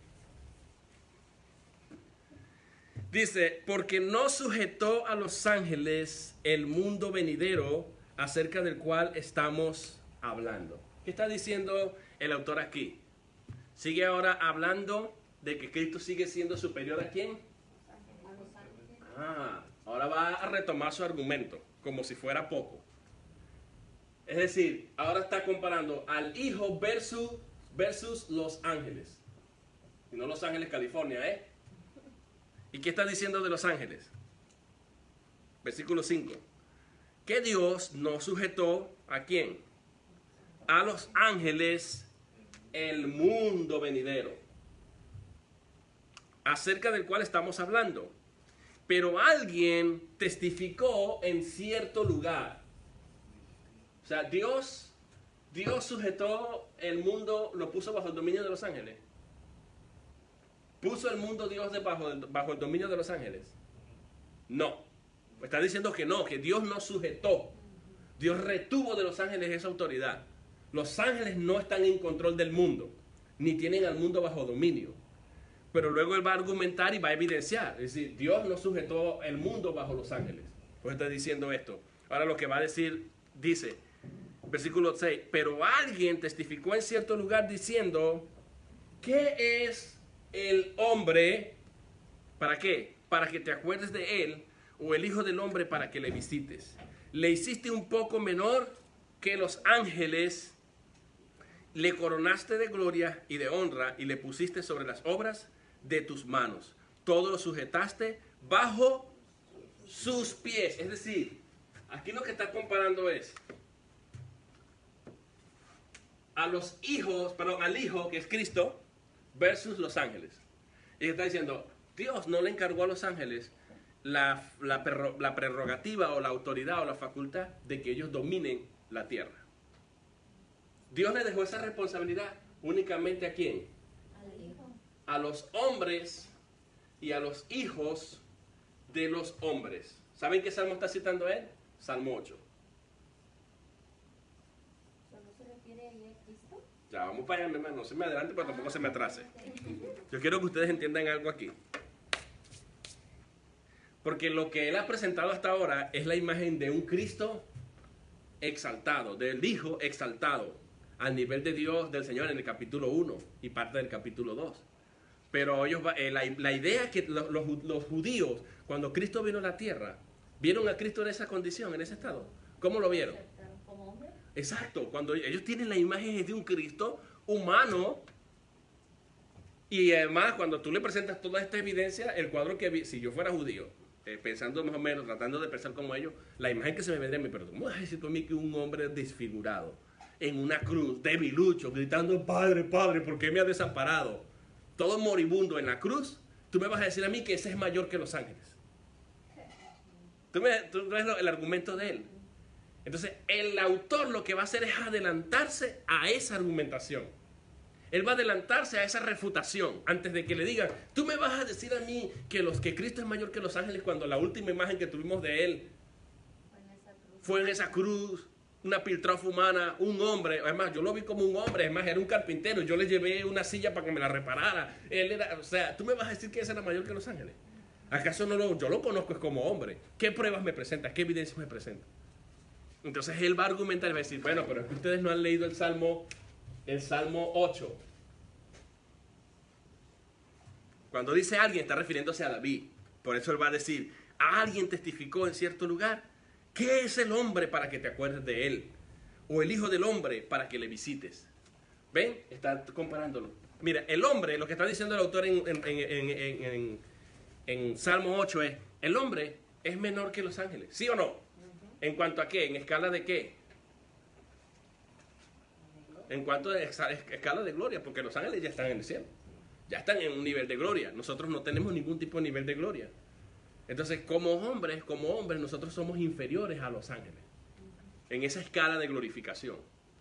Dice, porque no sujetó a los ángeles el mundo venidero acerca del cual estamos hablando. ¿Qué está diciendo el autor aquí? Sigue ahora hablando de que Cristo sigue siendo superior ¿a quién? Ah, ahora va a retomar su argumento, como si fuera poco. Es decir, ahora está comparando al Hijo versus, versus los ángeles. Y no Los Ángeles, California, ¿eh? ¿Y qué está diciendo de los ángeles? Versículo cinco. Que Dios no sujetó ¿a quién? A los ángeles el mundo venidero, acerca del cual estamos hablando. Pero alguien testificó en cierto lugar. O sea, Dios, Dios sujetó el mundo, lo puso bajo el dominio de los ángeles. ¿Puso el mundo Dios debajo, bajo el dominio de los ángeles? No. Está diciendo que no, que Dios no sujetó. Dios retuvo de los ángeles esa autoridad. Los ángeles no están en control del mundo, ni tienen al mundo bajo dominio. Pero luego él va a argumentar y va a evidenciar. Es decir, Dios no sujetó el mundo bajo los ángeles. Pues está diciendo esto. Ahora lo que va a decir, dice, versículo seis, pero alguien testificó en cierto lugar diciendo, ¿qué es el hombre? ¿Para qué? Para que te acuerdes de él, o el hijo del hombre para que le visites. Le hiciste un poco menor que los ángeles, le coronaste de gloria y de honra y le pusiste sobre las obras de tus manos. Todo lo sujetaste bajo sus pies. Es decir, aquí lo que está comparando es a los hijos, perdón, al hijo que es Cristo versus los ángeles. Y está diciendo, Dios no le encargó a los ángeles la, la, la prerrogativa o la autoridad o la facultad de que ellos dominen la tierra. Dios le dejó esa responsabilidad únicamente a quién? Al hijo. A los hombres y a los hijos de los hombres. ¿Saben qué salmo está citando él? Salmo ocho. ¿Solo se refiere ahí a Cristo? Ya, vamos para allá, mi hermano. No se me adelante, pero tampoco se me atrase. Yo quiero que ustedes entiendan algo aquí. Porque lo que él ha presentado hasta ahora es la imagen de un Cristo exaltado, del Hijo exaltado, al nivel de Dios, del Señor, en el capítulo uno y parte del capítulo dos. Pero ellos, eh, la, la idea que los, los, los judíos, cuando Cristo vino a la tierra, vieron a Cristo en esa condición, en ese estado. ¿Cómo lo vieron? ¿Como hombre? Exacto, cuando ellos tienen la imagen de un Cristo humano, y además cuando tú le presentas toda esta evidencia, el cuadro que vi, si yo fuera judío, eh, pensando más o menos, tratando de pensar como ellos, la imagen que se me vendría a mí, pero ¿cómo vas a decir tú a mí que un hombre desfigurado, en una cruz, debilucho, gritando, Padre, Padre, ¿por qué me has desamparado? Todo moribundo en la cruz, tú me vas a decir a mí que ese es mayor que los ángeles. Tú, me, tú ves el argumento de él. Entonces, el autor lo que va a hacer es adelantarse a esa argumentación. Él va a adelantarse a esa refutación antes de que le digan, tú me vas a decir a mí que, los, que Cristo es mayor que los ángeles cuando la última imagen que tuvimos de él Fue en esa cruz. fue en esa cruz, una piltrafa humana, un hombre. Además, yo lo vi como un hombre, además era un carpintero, yo le llevé una silla para que me la reparara. Él era, o sea, tú me vas a decir que ese era mayor que los ángeles. ¿Acaso no lo, yo lo conozco es como hombre? ¿Qué pruebas me presenta? ¿Qué evidencias me presenta? Entonces él va a argumentar y va a decir, bueno, pero es que ustedes no han leído el Salmo, el Salmo ocho. Cuando dice alguien, está refiriéndose a David. Por eso él va a decir, alguien testificó en cierto lugar. ¿Qué es el hombre para que te acuerdes de él? O el hijo del hombre para que le visites. ¿Ven? Está comparándolo. Mira, el hombre, lo que está diciendo el autor en, en, en, en, en, en Salmo ocho es, el hombre es menor que los ángeles. ¿Sí o no? ¿En cuanto a qué? ¿En escala de qué? En cuanto a escala de gloria, porque los ángeles ya están en el cielo. Ya están en un nivel de gloria. Nosotros no tenemos ningún tipo de nivel de gloria. Entonces, como hombres, como hombres, nosotros somos inferiores a los ángeles. En esa escala de glorificación.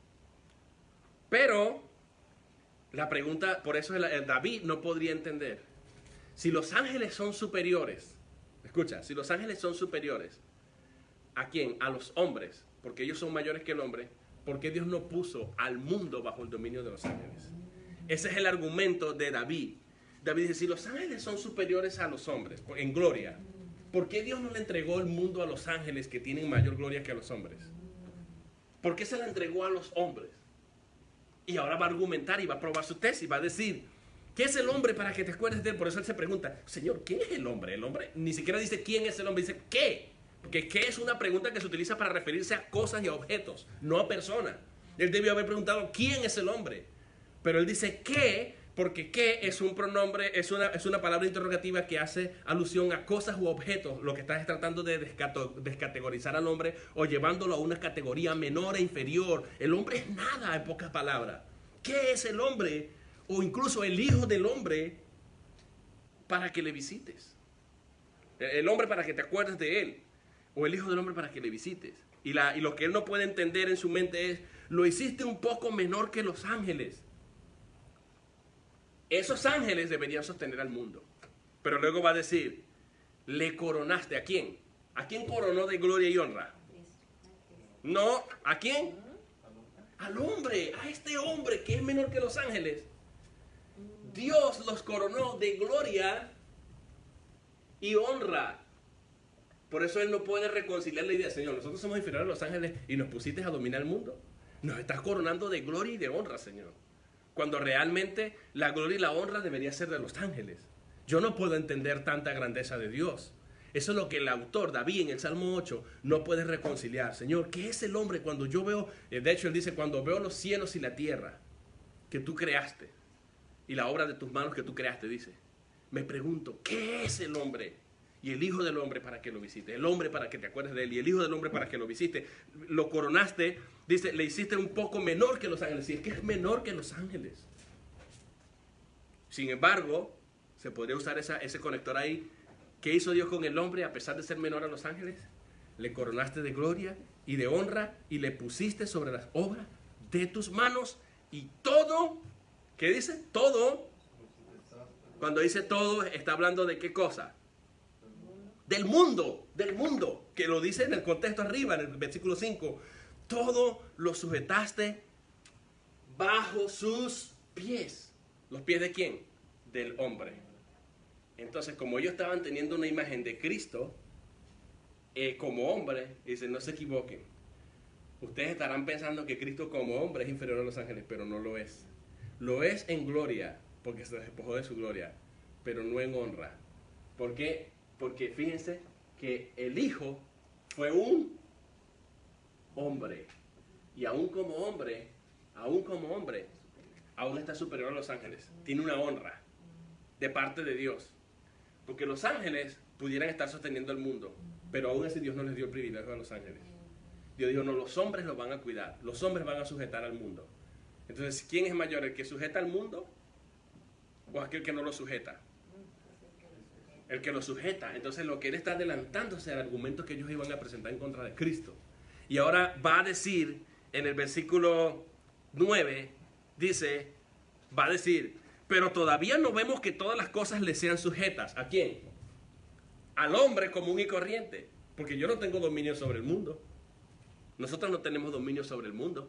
Pero, la pregunta, por eso el David no podría entender. Si los ángeles son superiores, escucha, si los ángeles son superiores, ¿a quién? A los hombres, porque ellos son mayores que el hombre, ¿por qué Dios no puso al mundo bajo el dominio de los ángeles? Ese es el argumento de David. David dice, si los ángeles son superiores a los hombres, en gloria, ¿por qué Dios no le entregó el mundo a los ángeles que tienen mayor gloria que a los hombres? ¿Por qué se la entregó a los hombres? Y ahora va a argumentar y va a probar su tesis, va a decir, ¿qué es el hombre para que te acuerdes de él? Por eso él se pregunta, Señor, ¿quién es el hombre? El hombre ni siquiera dice quién es el hombre, dice ¿qué? Porque ¿qué es una pregunta que se utiliza para referirse a cosas y a objetos, no a personas? Él debió haber preguntado ¿quién es el hombre? Pero él dice ¿qué? Porque ¿qué? Es un pronombre, es una, es una palabra interrogativa que hace alusión a cosas u objetos, lo que estás tratando de descato, descategorizar al hombre o llevándolo a una categoría menor e inferior. El hombre es nada, en pocas palabras. ¿Qué es el hombre? O incluso el hijo del hombre para que le visites. El hombre para que te acuerdes de él. O el hijo del hombre para que le visites. Y, la, y lo que él no puede entender en su mente es, lo hiciste un poco menor que los ángeles. Esos ángeles deberían sostener al mundo. Pero luego va a decir, le coronaste. ¿A quién? ¿A quién coronó de gloria y honra? No, ¿a quién? Al hombre, a este hombre que es menor que los ángeles. Dios los coronó de gloria y honra. Por eso él no puede reconciliar la idea, Señor, nosotros somos inferiores a los ángeles y nos pusiste a dominar el mundo. Nos estás coronando de gloria y de honra, Señor. Cuando realmente la gloria y la honra debería ser de los ángeles. Yo no puedo entender tanta grandeza de Dios. Eso es lo que el autor, David, en el Salmo ocho, no puede reconciliar. Señor, ¿qué es el hombre cuando yo veo? De hecho, él dice, cuando veo los cielos y la tierra que tú creaste y la obra de tus manos que tú creaste, dice, me pregunto, ¿qué es el hombre? Y el Hijo del Hombre para que lo visite, el hombre para que te acuerdes de él, y el Hijo del Hombre para que lo visite. Lo coronaste, dice, le hiciste un poco menor que los ángeles. Y es que es menor que los ángeles. Sin embargo, se podría usar esa, ese conector ahí. ¿Qué hizo Dios con el hombre a pesar de ser menor a los ángeles? Le coronaste de gloria y de honra y le pusiste sobre las obras de tus manos. Y todo, ¿qué dice? Todo. Cuando dice todo, está hablando de qué cosa. Del mundo, del mundo, que lo dice en el contexto arriba, en el versículo cinco. Todo lo sujetaste bajo sus pies. ¿Los pies de quién? Del hombre. Entonces, como ellos estaban teniendo una imagen de Cristo, eh, como hombre, dicen, no se equivoquen. Ustedes estarán pensando que Cristo como hombre es inferior a los ángeles, pero no lo es. Lo es en gloria, porque se despojó de su gloria, pero no en honra. ¿Por qué? Porque fíjense que el Hijo fue un hombre. Y aún como hombre, aún como hombre, aún está superior a los ángeles. Tiene una honra de parte de Dios. Porque los ángeles pudieran estar sosteniendo el mundo, pero aún así Dios no les dio el privilegio a los ángeles. Dios dijo, no, los hombres los van a cuidar. Los hombres van a sujetar al mundo. Entonces, ¿quién es mayor? ¿El que sujeta al mundo o aquel que no lo sujeta? El que lo sujeta. Entonces lo que él está adelantándose al argumento que ellos iban a presentar en contra de Cristo. Y ahora va a decir en el versículo nueve, dice, va a decir, pero todavía no vemos que todas las cosas le sean sujetas. ¿A quién? Al hombre común y corriente. Porque yo no tengo dominio sobre el mundo. Nosotros no tenemos dominio sobre el mundo.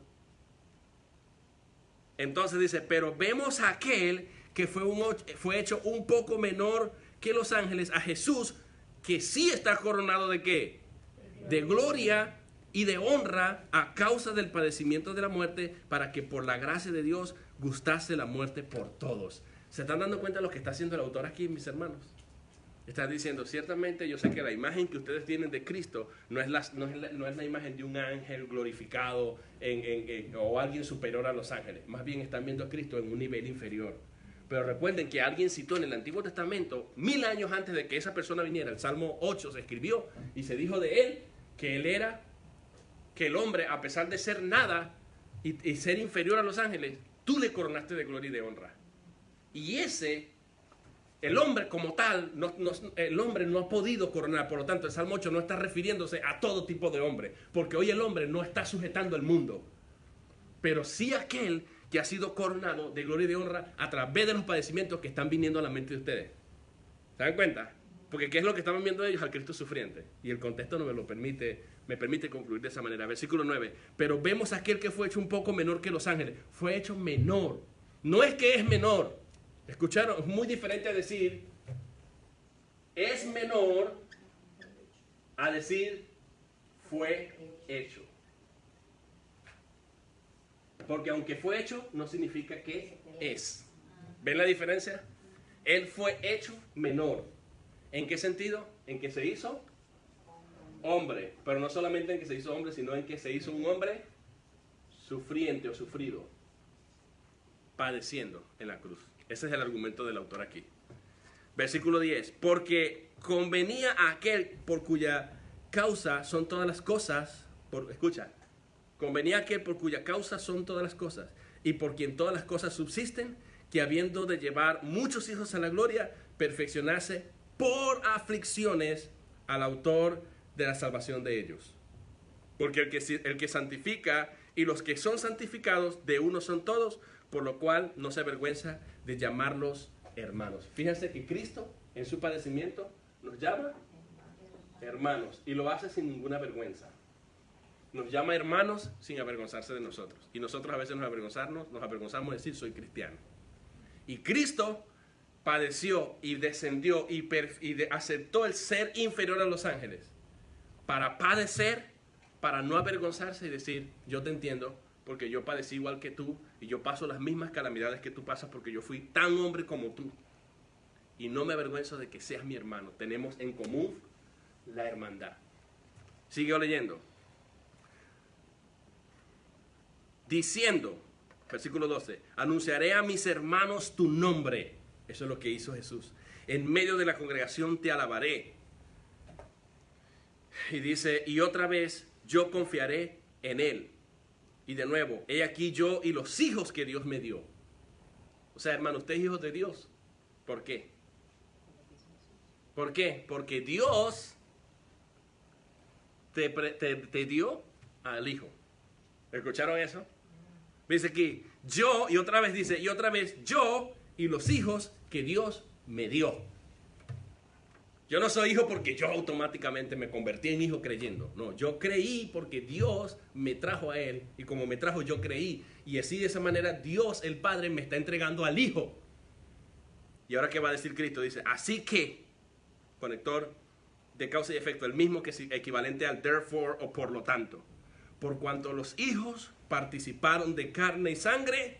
Entonces dice, pero vemos a aquel que fue, un, fue hecho un poco menor que los ángeles, a Jesús, que sí está coronado de qué? De gloria y de honra a causa del padecimiento de la muerte, para que por la gracia de Dios gustase la muerte por todos. ¿Se están dando cuenta de lo que está haciendo el autor aquí, mis hermanos? Está diciendo, ciertamente yo sé que la imagen que ustedes tienen de Cristo no es la, no es la, no es la imagen de un ángel glorificado en, en, en, o alguien superior a los ángeles. Más bien están viendo a Cristo en un nivel inferior. Pero recuerden que alguien citó en el Antiguo Testamento, mil años antes de que esa persona viniera, el Salmo ocho se escribió y se dijo de él que él era, que el hombre, a pesar de ser nada y, y ser inferior a los ángeles, tú le coronaste de gloria y de honra. Y ese, el hombre como tal, no, no, el hombre no ha podido coronar. Por lo tanto, el Salmo ocho no está refiriéndose a todo tipo de hombre, porque hoy el hombre no está sujetando el mundo, pero sí aquel que ha sido coronado de gloria y de honra a través de los padecimientos que están viniendo a la mente de ustedes. ¿Se dan cuenta? Porque ¿qué es lo que estaban viendo ellos? Al Cristo sufriente. Y el contexto no me lo permite, me permite concluir de esa manera. Versículo nueve. Pero vemos a aquel que fue hecho un poco menor que los ángeles. Fue hecho menor. No es que es menor. ¿Escucharon? Es muy diferente a decir es menor a decir fue hecho. Porque aunque fue hecho, no significa que es. ¿Ven la diferencia? Él fue hecho menor. ¿En qué sentido? En que se hizo hombre. Pero no solamente en que se hizo hombre, sino en que se hizo un hombre sufriente o sufrido, padeciendo en la cruz. Ese es el argumento del autor aquí. Versículo diez. Porque convenía a aquel por cuya causa son todas las cosas, por, escucha, convenía a aquel por cuya causa son todas las cosas, y por quien todas las cosas subsisten, que habiendo de llevar muchos hijos a la gloria, perfeccionase por aflicciones al autor de la salvación de ellos. Porque el que, el que santifica y los que son santificados de uno son todos, por lo cual no se avergüenza de llamarlos hermanos. Fíjense que Cristo en su padecimiento nos llama hermanos y lo hace sin ninguna vergüenza. Nos llama hermanos sin avergonzarse de nosotros. Y nosotros a veces nos avergonzamos, nos avergonzamos de decir soy cristiano. Y Cristo padeció y descendió y, y de, aceptó el ser inferior a los ángeles. para padecer, para no avergonzarse y decir, yo te entiendo, porque yo padecí igual que tú y yo paso las mismas calamidades que tú pasas porque yo fui tan hombre como tú. Y no me avergüenzo de que seas mi hermano. Tenemos en común la hermandad. Sigue leyendo. Diciendo, versículo doce, anunciaré a mis hermanos tu nombre. Eso es lo que hizo Jesús. En medio de la congregación te alabaré. Y dice, y otra vez yo confiaré en él. Y de nuevo, he aquí yo y los hijos que Dios me dio. O sea, hermano, usted es hijo de Dios. ¿Por qué? ¿Por qué? Porque Dios te, te, te dio al hijo. ¿Escucharon eso? Dice aquí, yo, y otra vez dice, y otra vez yo y los hijos que Dios me dio. Yo no soy hijo porque yo automáticamente me convertí en hijo creyendo. No, yo creí porque Dios me trajo a él. Y como me trajo, yo creí. Y así de esa manera Dios, el Padre, me está entregando al hijo. Y ahora, ¿qué va a decir Cristo? Dice, así que, conector de causa y efecto, el mismo que es equivalente al therefore o por lo tanto. Por cuanto los hijos participaron de carne y sangre,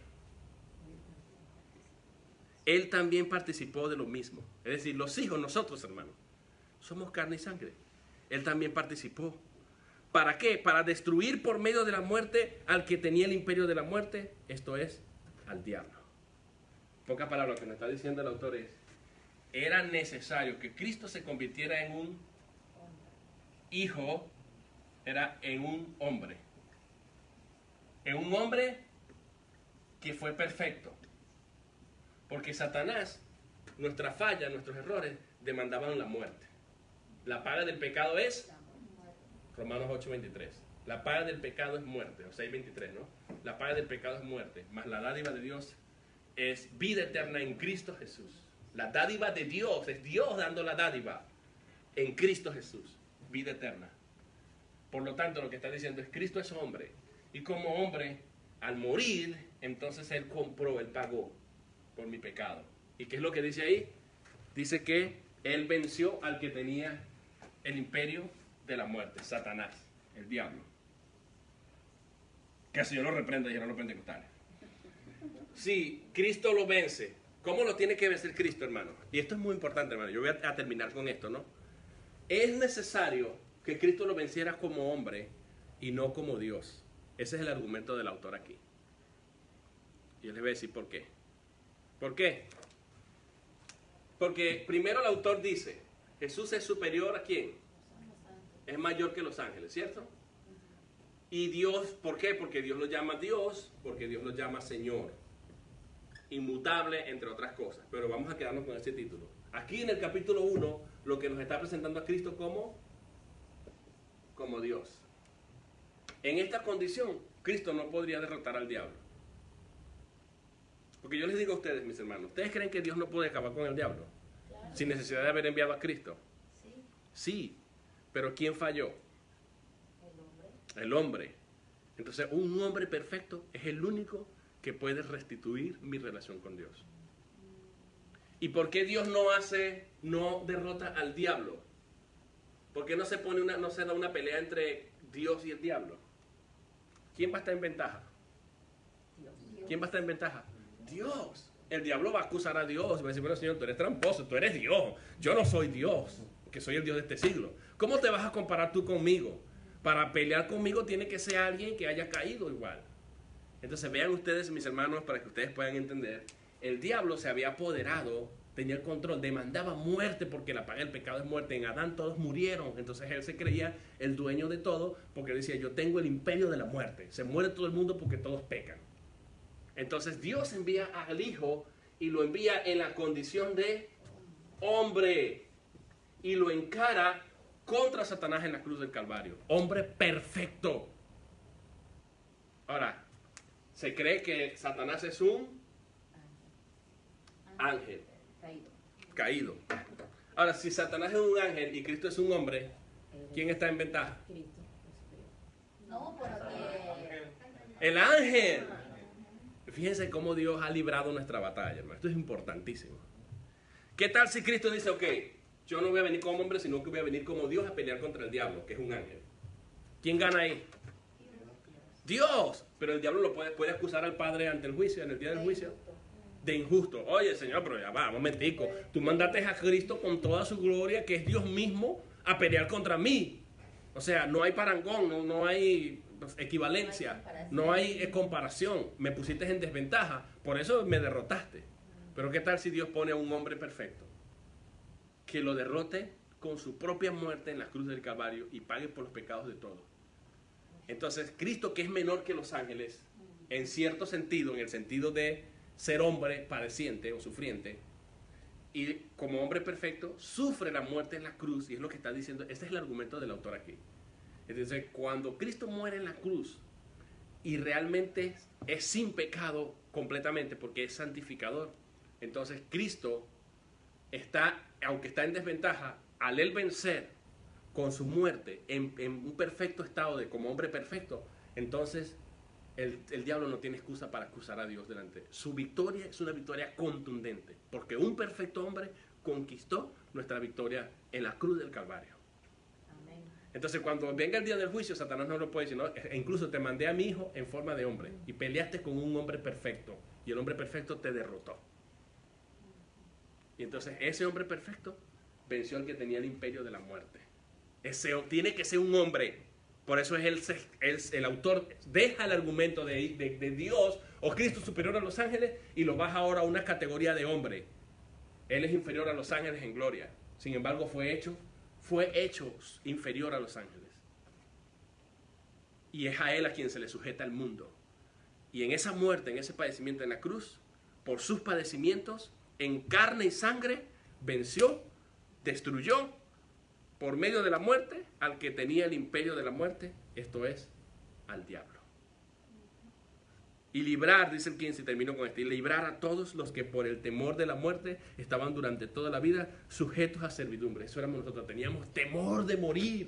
él también participó de lo mismo. Es decir, los hijos, nosotros, hermanos, somos carne y sangre. Él también participó. ¿Para qué? Para destruir por medio de la muerte al que tenía el imperio de la muerte, esto es, al diablo. En pocas palabras, lo que nos está diciendo el autor es, era necesario que Cristo se convirtiera en un hijo, era en un hombre. En un hombre que fue perfecto. Porque Satanás, nuestra falla, nuestros errores, demandaban la muerte. La paga del pecado es Romanos ocho veintitrés. La paga del pecado es muerte, o seis veintitrés, ¿no? La paga del pecado es muerte, mas la dádiva de Dios es vida eterna en Cristo Jesús. La dádiva de Dios es Dios dando la dádiva en Cristo Jesús, vida eterna. Por lo tanto, lo que está diciendo es Cristo es hombre. Y como hombre, al morir, entonces Él compró, Él pagó por mi pecado. ¿Y qué es lo que dice ahí? Dice que Él venció al que tenía el imperio de la muerte, Satanás, el diablo. Que el Señor lo reprenda y no lo pentecostales. Si Cristo lo vence, ¿cómo lo tiene que vencer Cristo, hermano? Y esto es muy importante, hermano. Yo voy a, a terminar con esto, ¿no? Es necesario que Cristo lo venciera como hombre y no como Dios. Ese es el argumento del autor aquí. Y yo les voy a decir por qué. ¿Por qué? Porque primero el autor dice, Jesús es superior a quién? Es mayor que los ángeles, ¿cierto? Y Dios, ¿por qué? Porque Dios lo llama Dios, porque Dios lo llama Señor. Inmutable, entre otras cosas. Pero vamos a quedarnos con ese título. Aquí en el capítulo uno, lo que nos está presentando a Cristo como, como Dios. En esta condición, Cristo no podría derrotar al diablo. Porque yo les digo a ustedes, mis hermanos, ¿ustedes creen que Dios no puede acabar con el diablo? Claro. Sin necesidad de haber enviado a Cristo. Sí. Sí, pero ¿quién falló? El hombre. El hombre. Entonces, un hombre perfecto es el único que puede restituir mi relación con Dios. ¿Y por qué Dios no hace, no derrota al diablo? ¿Por qué no se pone una, no se da una pelea entre Dios y el diablo? ¿Quién va a estar en ventaja? Dios. ¿Quién va a estar en ventaja? Dios. El diablo va a acusar a Dios. Va a decir, bueno, Señor, tú eres tramposo, tú eres Dios. Yo no soy Dios, que soy el Dios de este siglo. ¿Cómo te vas a comparar tú conmigo? Para pelear conmigo tiene que ser alguien que haya caído igual. Entonces vean ustedes, mis hermanos, para que ustedes puedan entender. El diablo se había apoderado, tenía el control, demandaba muerte porque la paga del pecado es muerte. En Adán todos murieron. Entonces él se creía el dueño de todo porque decía, yo tengo el imperio de la muerte. Se muere todo el mundo porque todos pecan. Entonces Dios envía al Hijo y lo envía en la condición de hombre y lo encara contra Satanás en la cruz del Calvario. Hombre perfecto. Ahora, se cree que Satanás es un ángel Caído. caído. Ahora, si Satanás es un ángel y Cristo es un hombre, ¿quién está en ventaja? Cristo. No, porque El ángel. Fíjense cómo Dios ha librado nuestra batalla, hermano. Esto es importantísimo. ¿Qué tal si Cristo dice, ok, Yo no voy a venir como hombre, sino que voy a venir como Dios a pelear contra el diablo, que es un ángel. ¿Quién gana ahí? Dios. Pero el diablo lo puede, puede acusar al Padre ante el juicio, en el día del juicio, de injusto. Oye, Señor, pero ya va, un momentico. Tú mandaste a Cristo con toda su gloria, que es Dios mismo, a pelear contra mí. O sea, no hay parangón, no, no hay equivalencia, no hay eh, comparación. Me pusiste en desventaja, por eso me derrotaste. Pero ¿qué tal si Dios pone a un hombre perfecto que lo derrote con su propia muerte en la cruz del Calvario y pague por los pecados de todos? Entonces, Cristo, que es menor que los ángeles, en cierto sentido, en el sentido de ser hombre padeciente o sufriente, y como hombre perfecto, sufre la muerte en la cruz, y es lo que está diciendo, este es el argumento del autor aquí. Entonces, cuando Cristo muere en la cruz, y realmente es sin pecado completamente, porque es santificador, entonces Cristo está, aunque está en desventaja, al él vencer con su muerte en, en un perfecto estado de como hombre perfecto, entonces el, el diablo no tiene excusa para acusar a Dios delante. Su victoria es una victoria contundente, porque un perfecto hombre conquistó nuestra victoria en la cruz del Calvario. Amén. Entonces cuando venga el día del juicio, Satanás no lo puede decir, no, e incluso te mandé a mi hijo en forma de hombre y peleaste con un hombre perfecto y el hombre perfecto te derrotó. Y entonces ese hombre perfecto venció al que tenía el imperio de la muerte. Ese tiene que ser un hombre. Por eso es el, el, el autor deja el argumento de, de, de Dios o Cristo superior a los ángeles y lo baja ahora a una categoría de hombre. Él es inferior a los ángeles en gloria. Sin embargo, fue hecho, fue hecho inferior a los ángeles. Y es a él a quien se le sujeta el mundo. Y en esa muerte, en ese padecimiento en la cruz, por sus padecimientos, en carne y sangre, venció, destruyó, por medio de la muerte, al que tenía el imperio de la muerte, esto es, al diablo. Y librar, dice el quince, y termino con este, y librar a todos los que por el temor de la muerte estaban durante toda la vida sujetos a servidumbre. Eso éramos nosotros, teníamos temor de morir.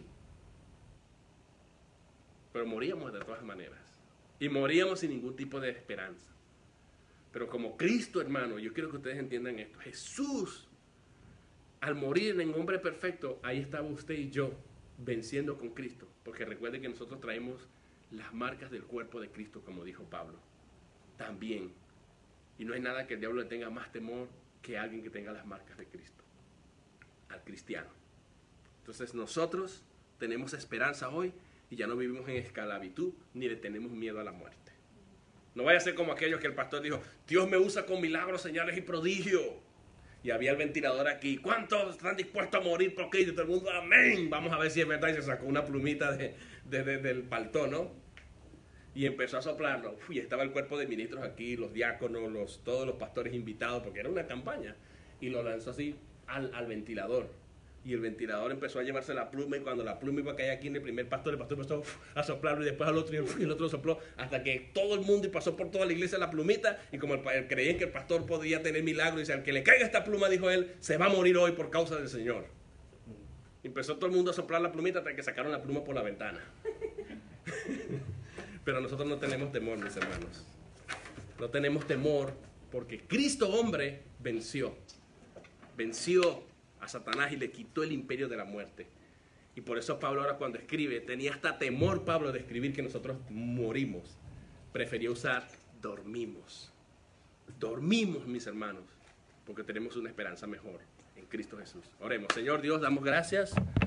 Pero moríamos de todas maneras. Y moríamos sin ningún tipo de esperanza. Pero como Cristo, hermano, yo quiero que ustedes entiendan esto. Jesús, al morir en hombre perfecto, ahí estaba usted y yo venciendo con Cristo. Porque recuerde que nosotros traemos las marcas del cuerpo de Cristo, como dijo Pablo. También. Y no hay nada que el diablo le tenga más temor que alguien que tenga las marcas de Cristo. Al cristiano. Entonces nosotros tenemos esperanza hoy y ya no vivimos en esclavitud ni le tenemos miedo a la muerte. No vaya a ser como aquellos que el pastor dijo, Dios me usa con milagros, señales y prodigios. Y había el ventilador aquí. ¿Cuántos están dispuestos a morir por Cristo? Todo el mundo, amén. Vamos a ver si es verdad. Y se sacó una plumita de, de, de, del paltón, ¿no? Y empezó a soplarlo. Y estaba el cuerpo de ministros aquí, los diáconos, los, todos los pastores invitados, porque era una campaña. Y lo lanzó así al, al ventilador. Y el ventilador empezó a llevarse la pluma, y cuando la pluma iba a caer aquí en el primer pastor, el pastor empezó a soplarlo, y después al otro, y el otro sopló, hasta que todo el mundo, y pasó por toda la iglesia la plumita, y como el, el, creían que el pastor podía tener milagro, y dice, al que le caiga esta pluma, dijo él, se va a morir hoy por causa del Señor. Y empezó todo el mundo a soplar la plumita hasta que sacaron la pluma por la ventana. Pero nosotros no tenemos temor, mis hermanos. No tenemos temor, porque Cristo hombre venció. Venció a Satanás y le quitó el imperio de la muerte. Y por eso Pablo ahora cuando escribe, tenía hasta temor Pablo de escribir que nosotros morimos. Preferió usar dormimos. Dormimos, mis hermanos, porque tenemos una esperanza mejor en Cristo Jesús. Oremos. Señor Dios, damos gracias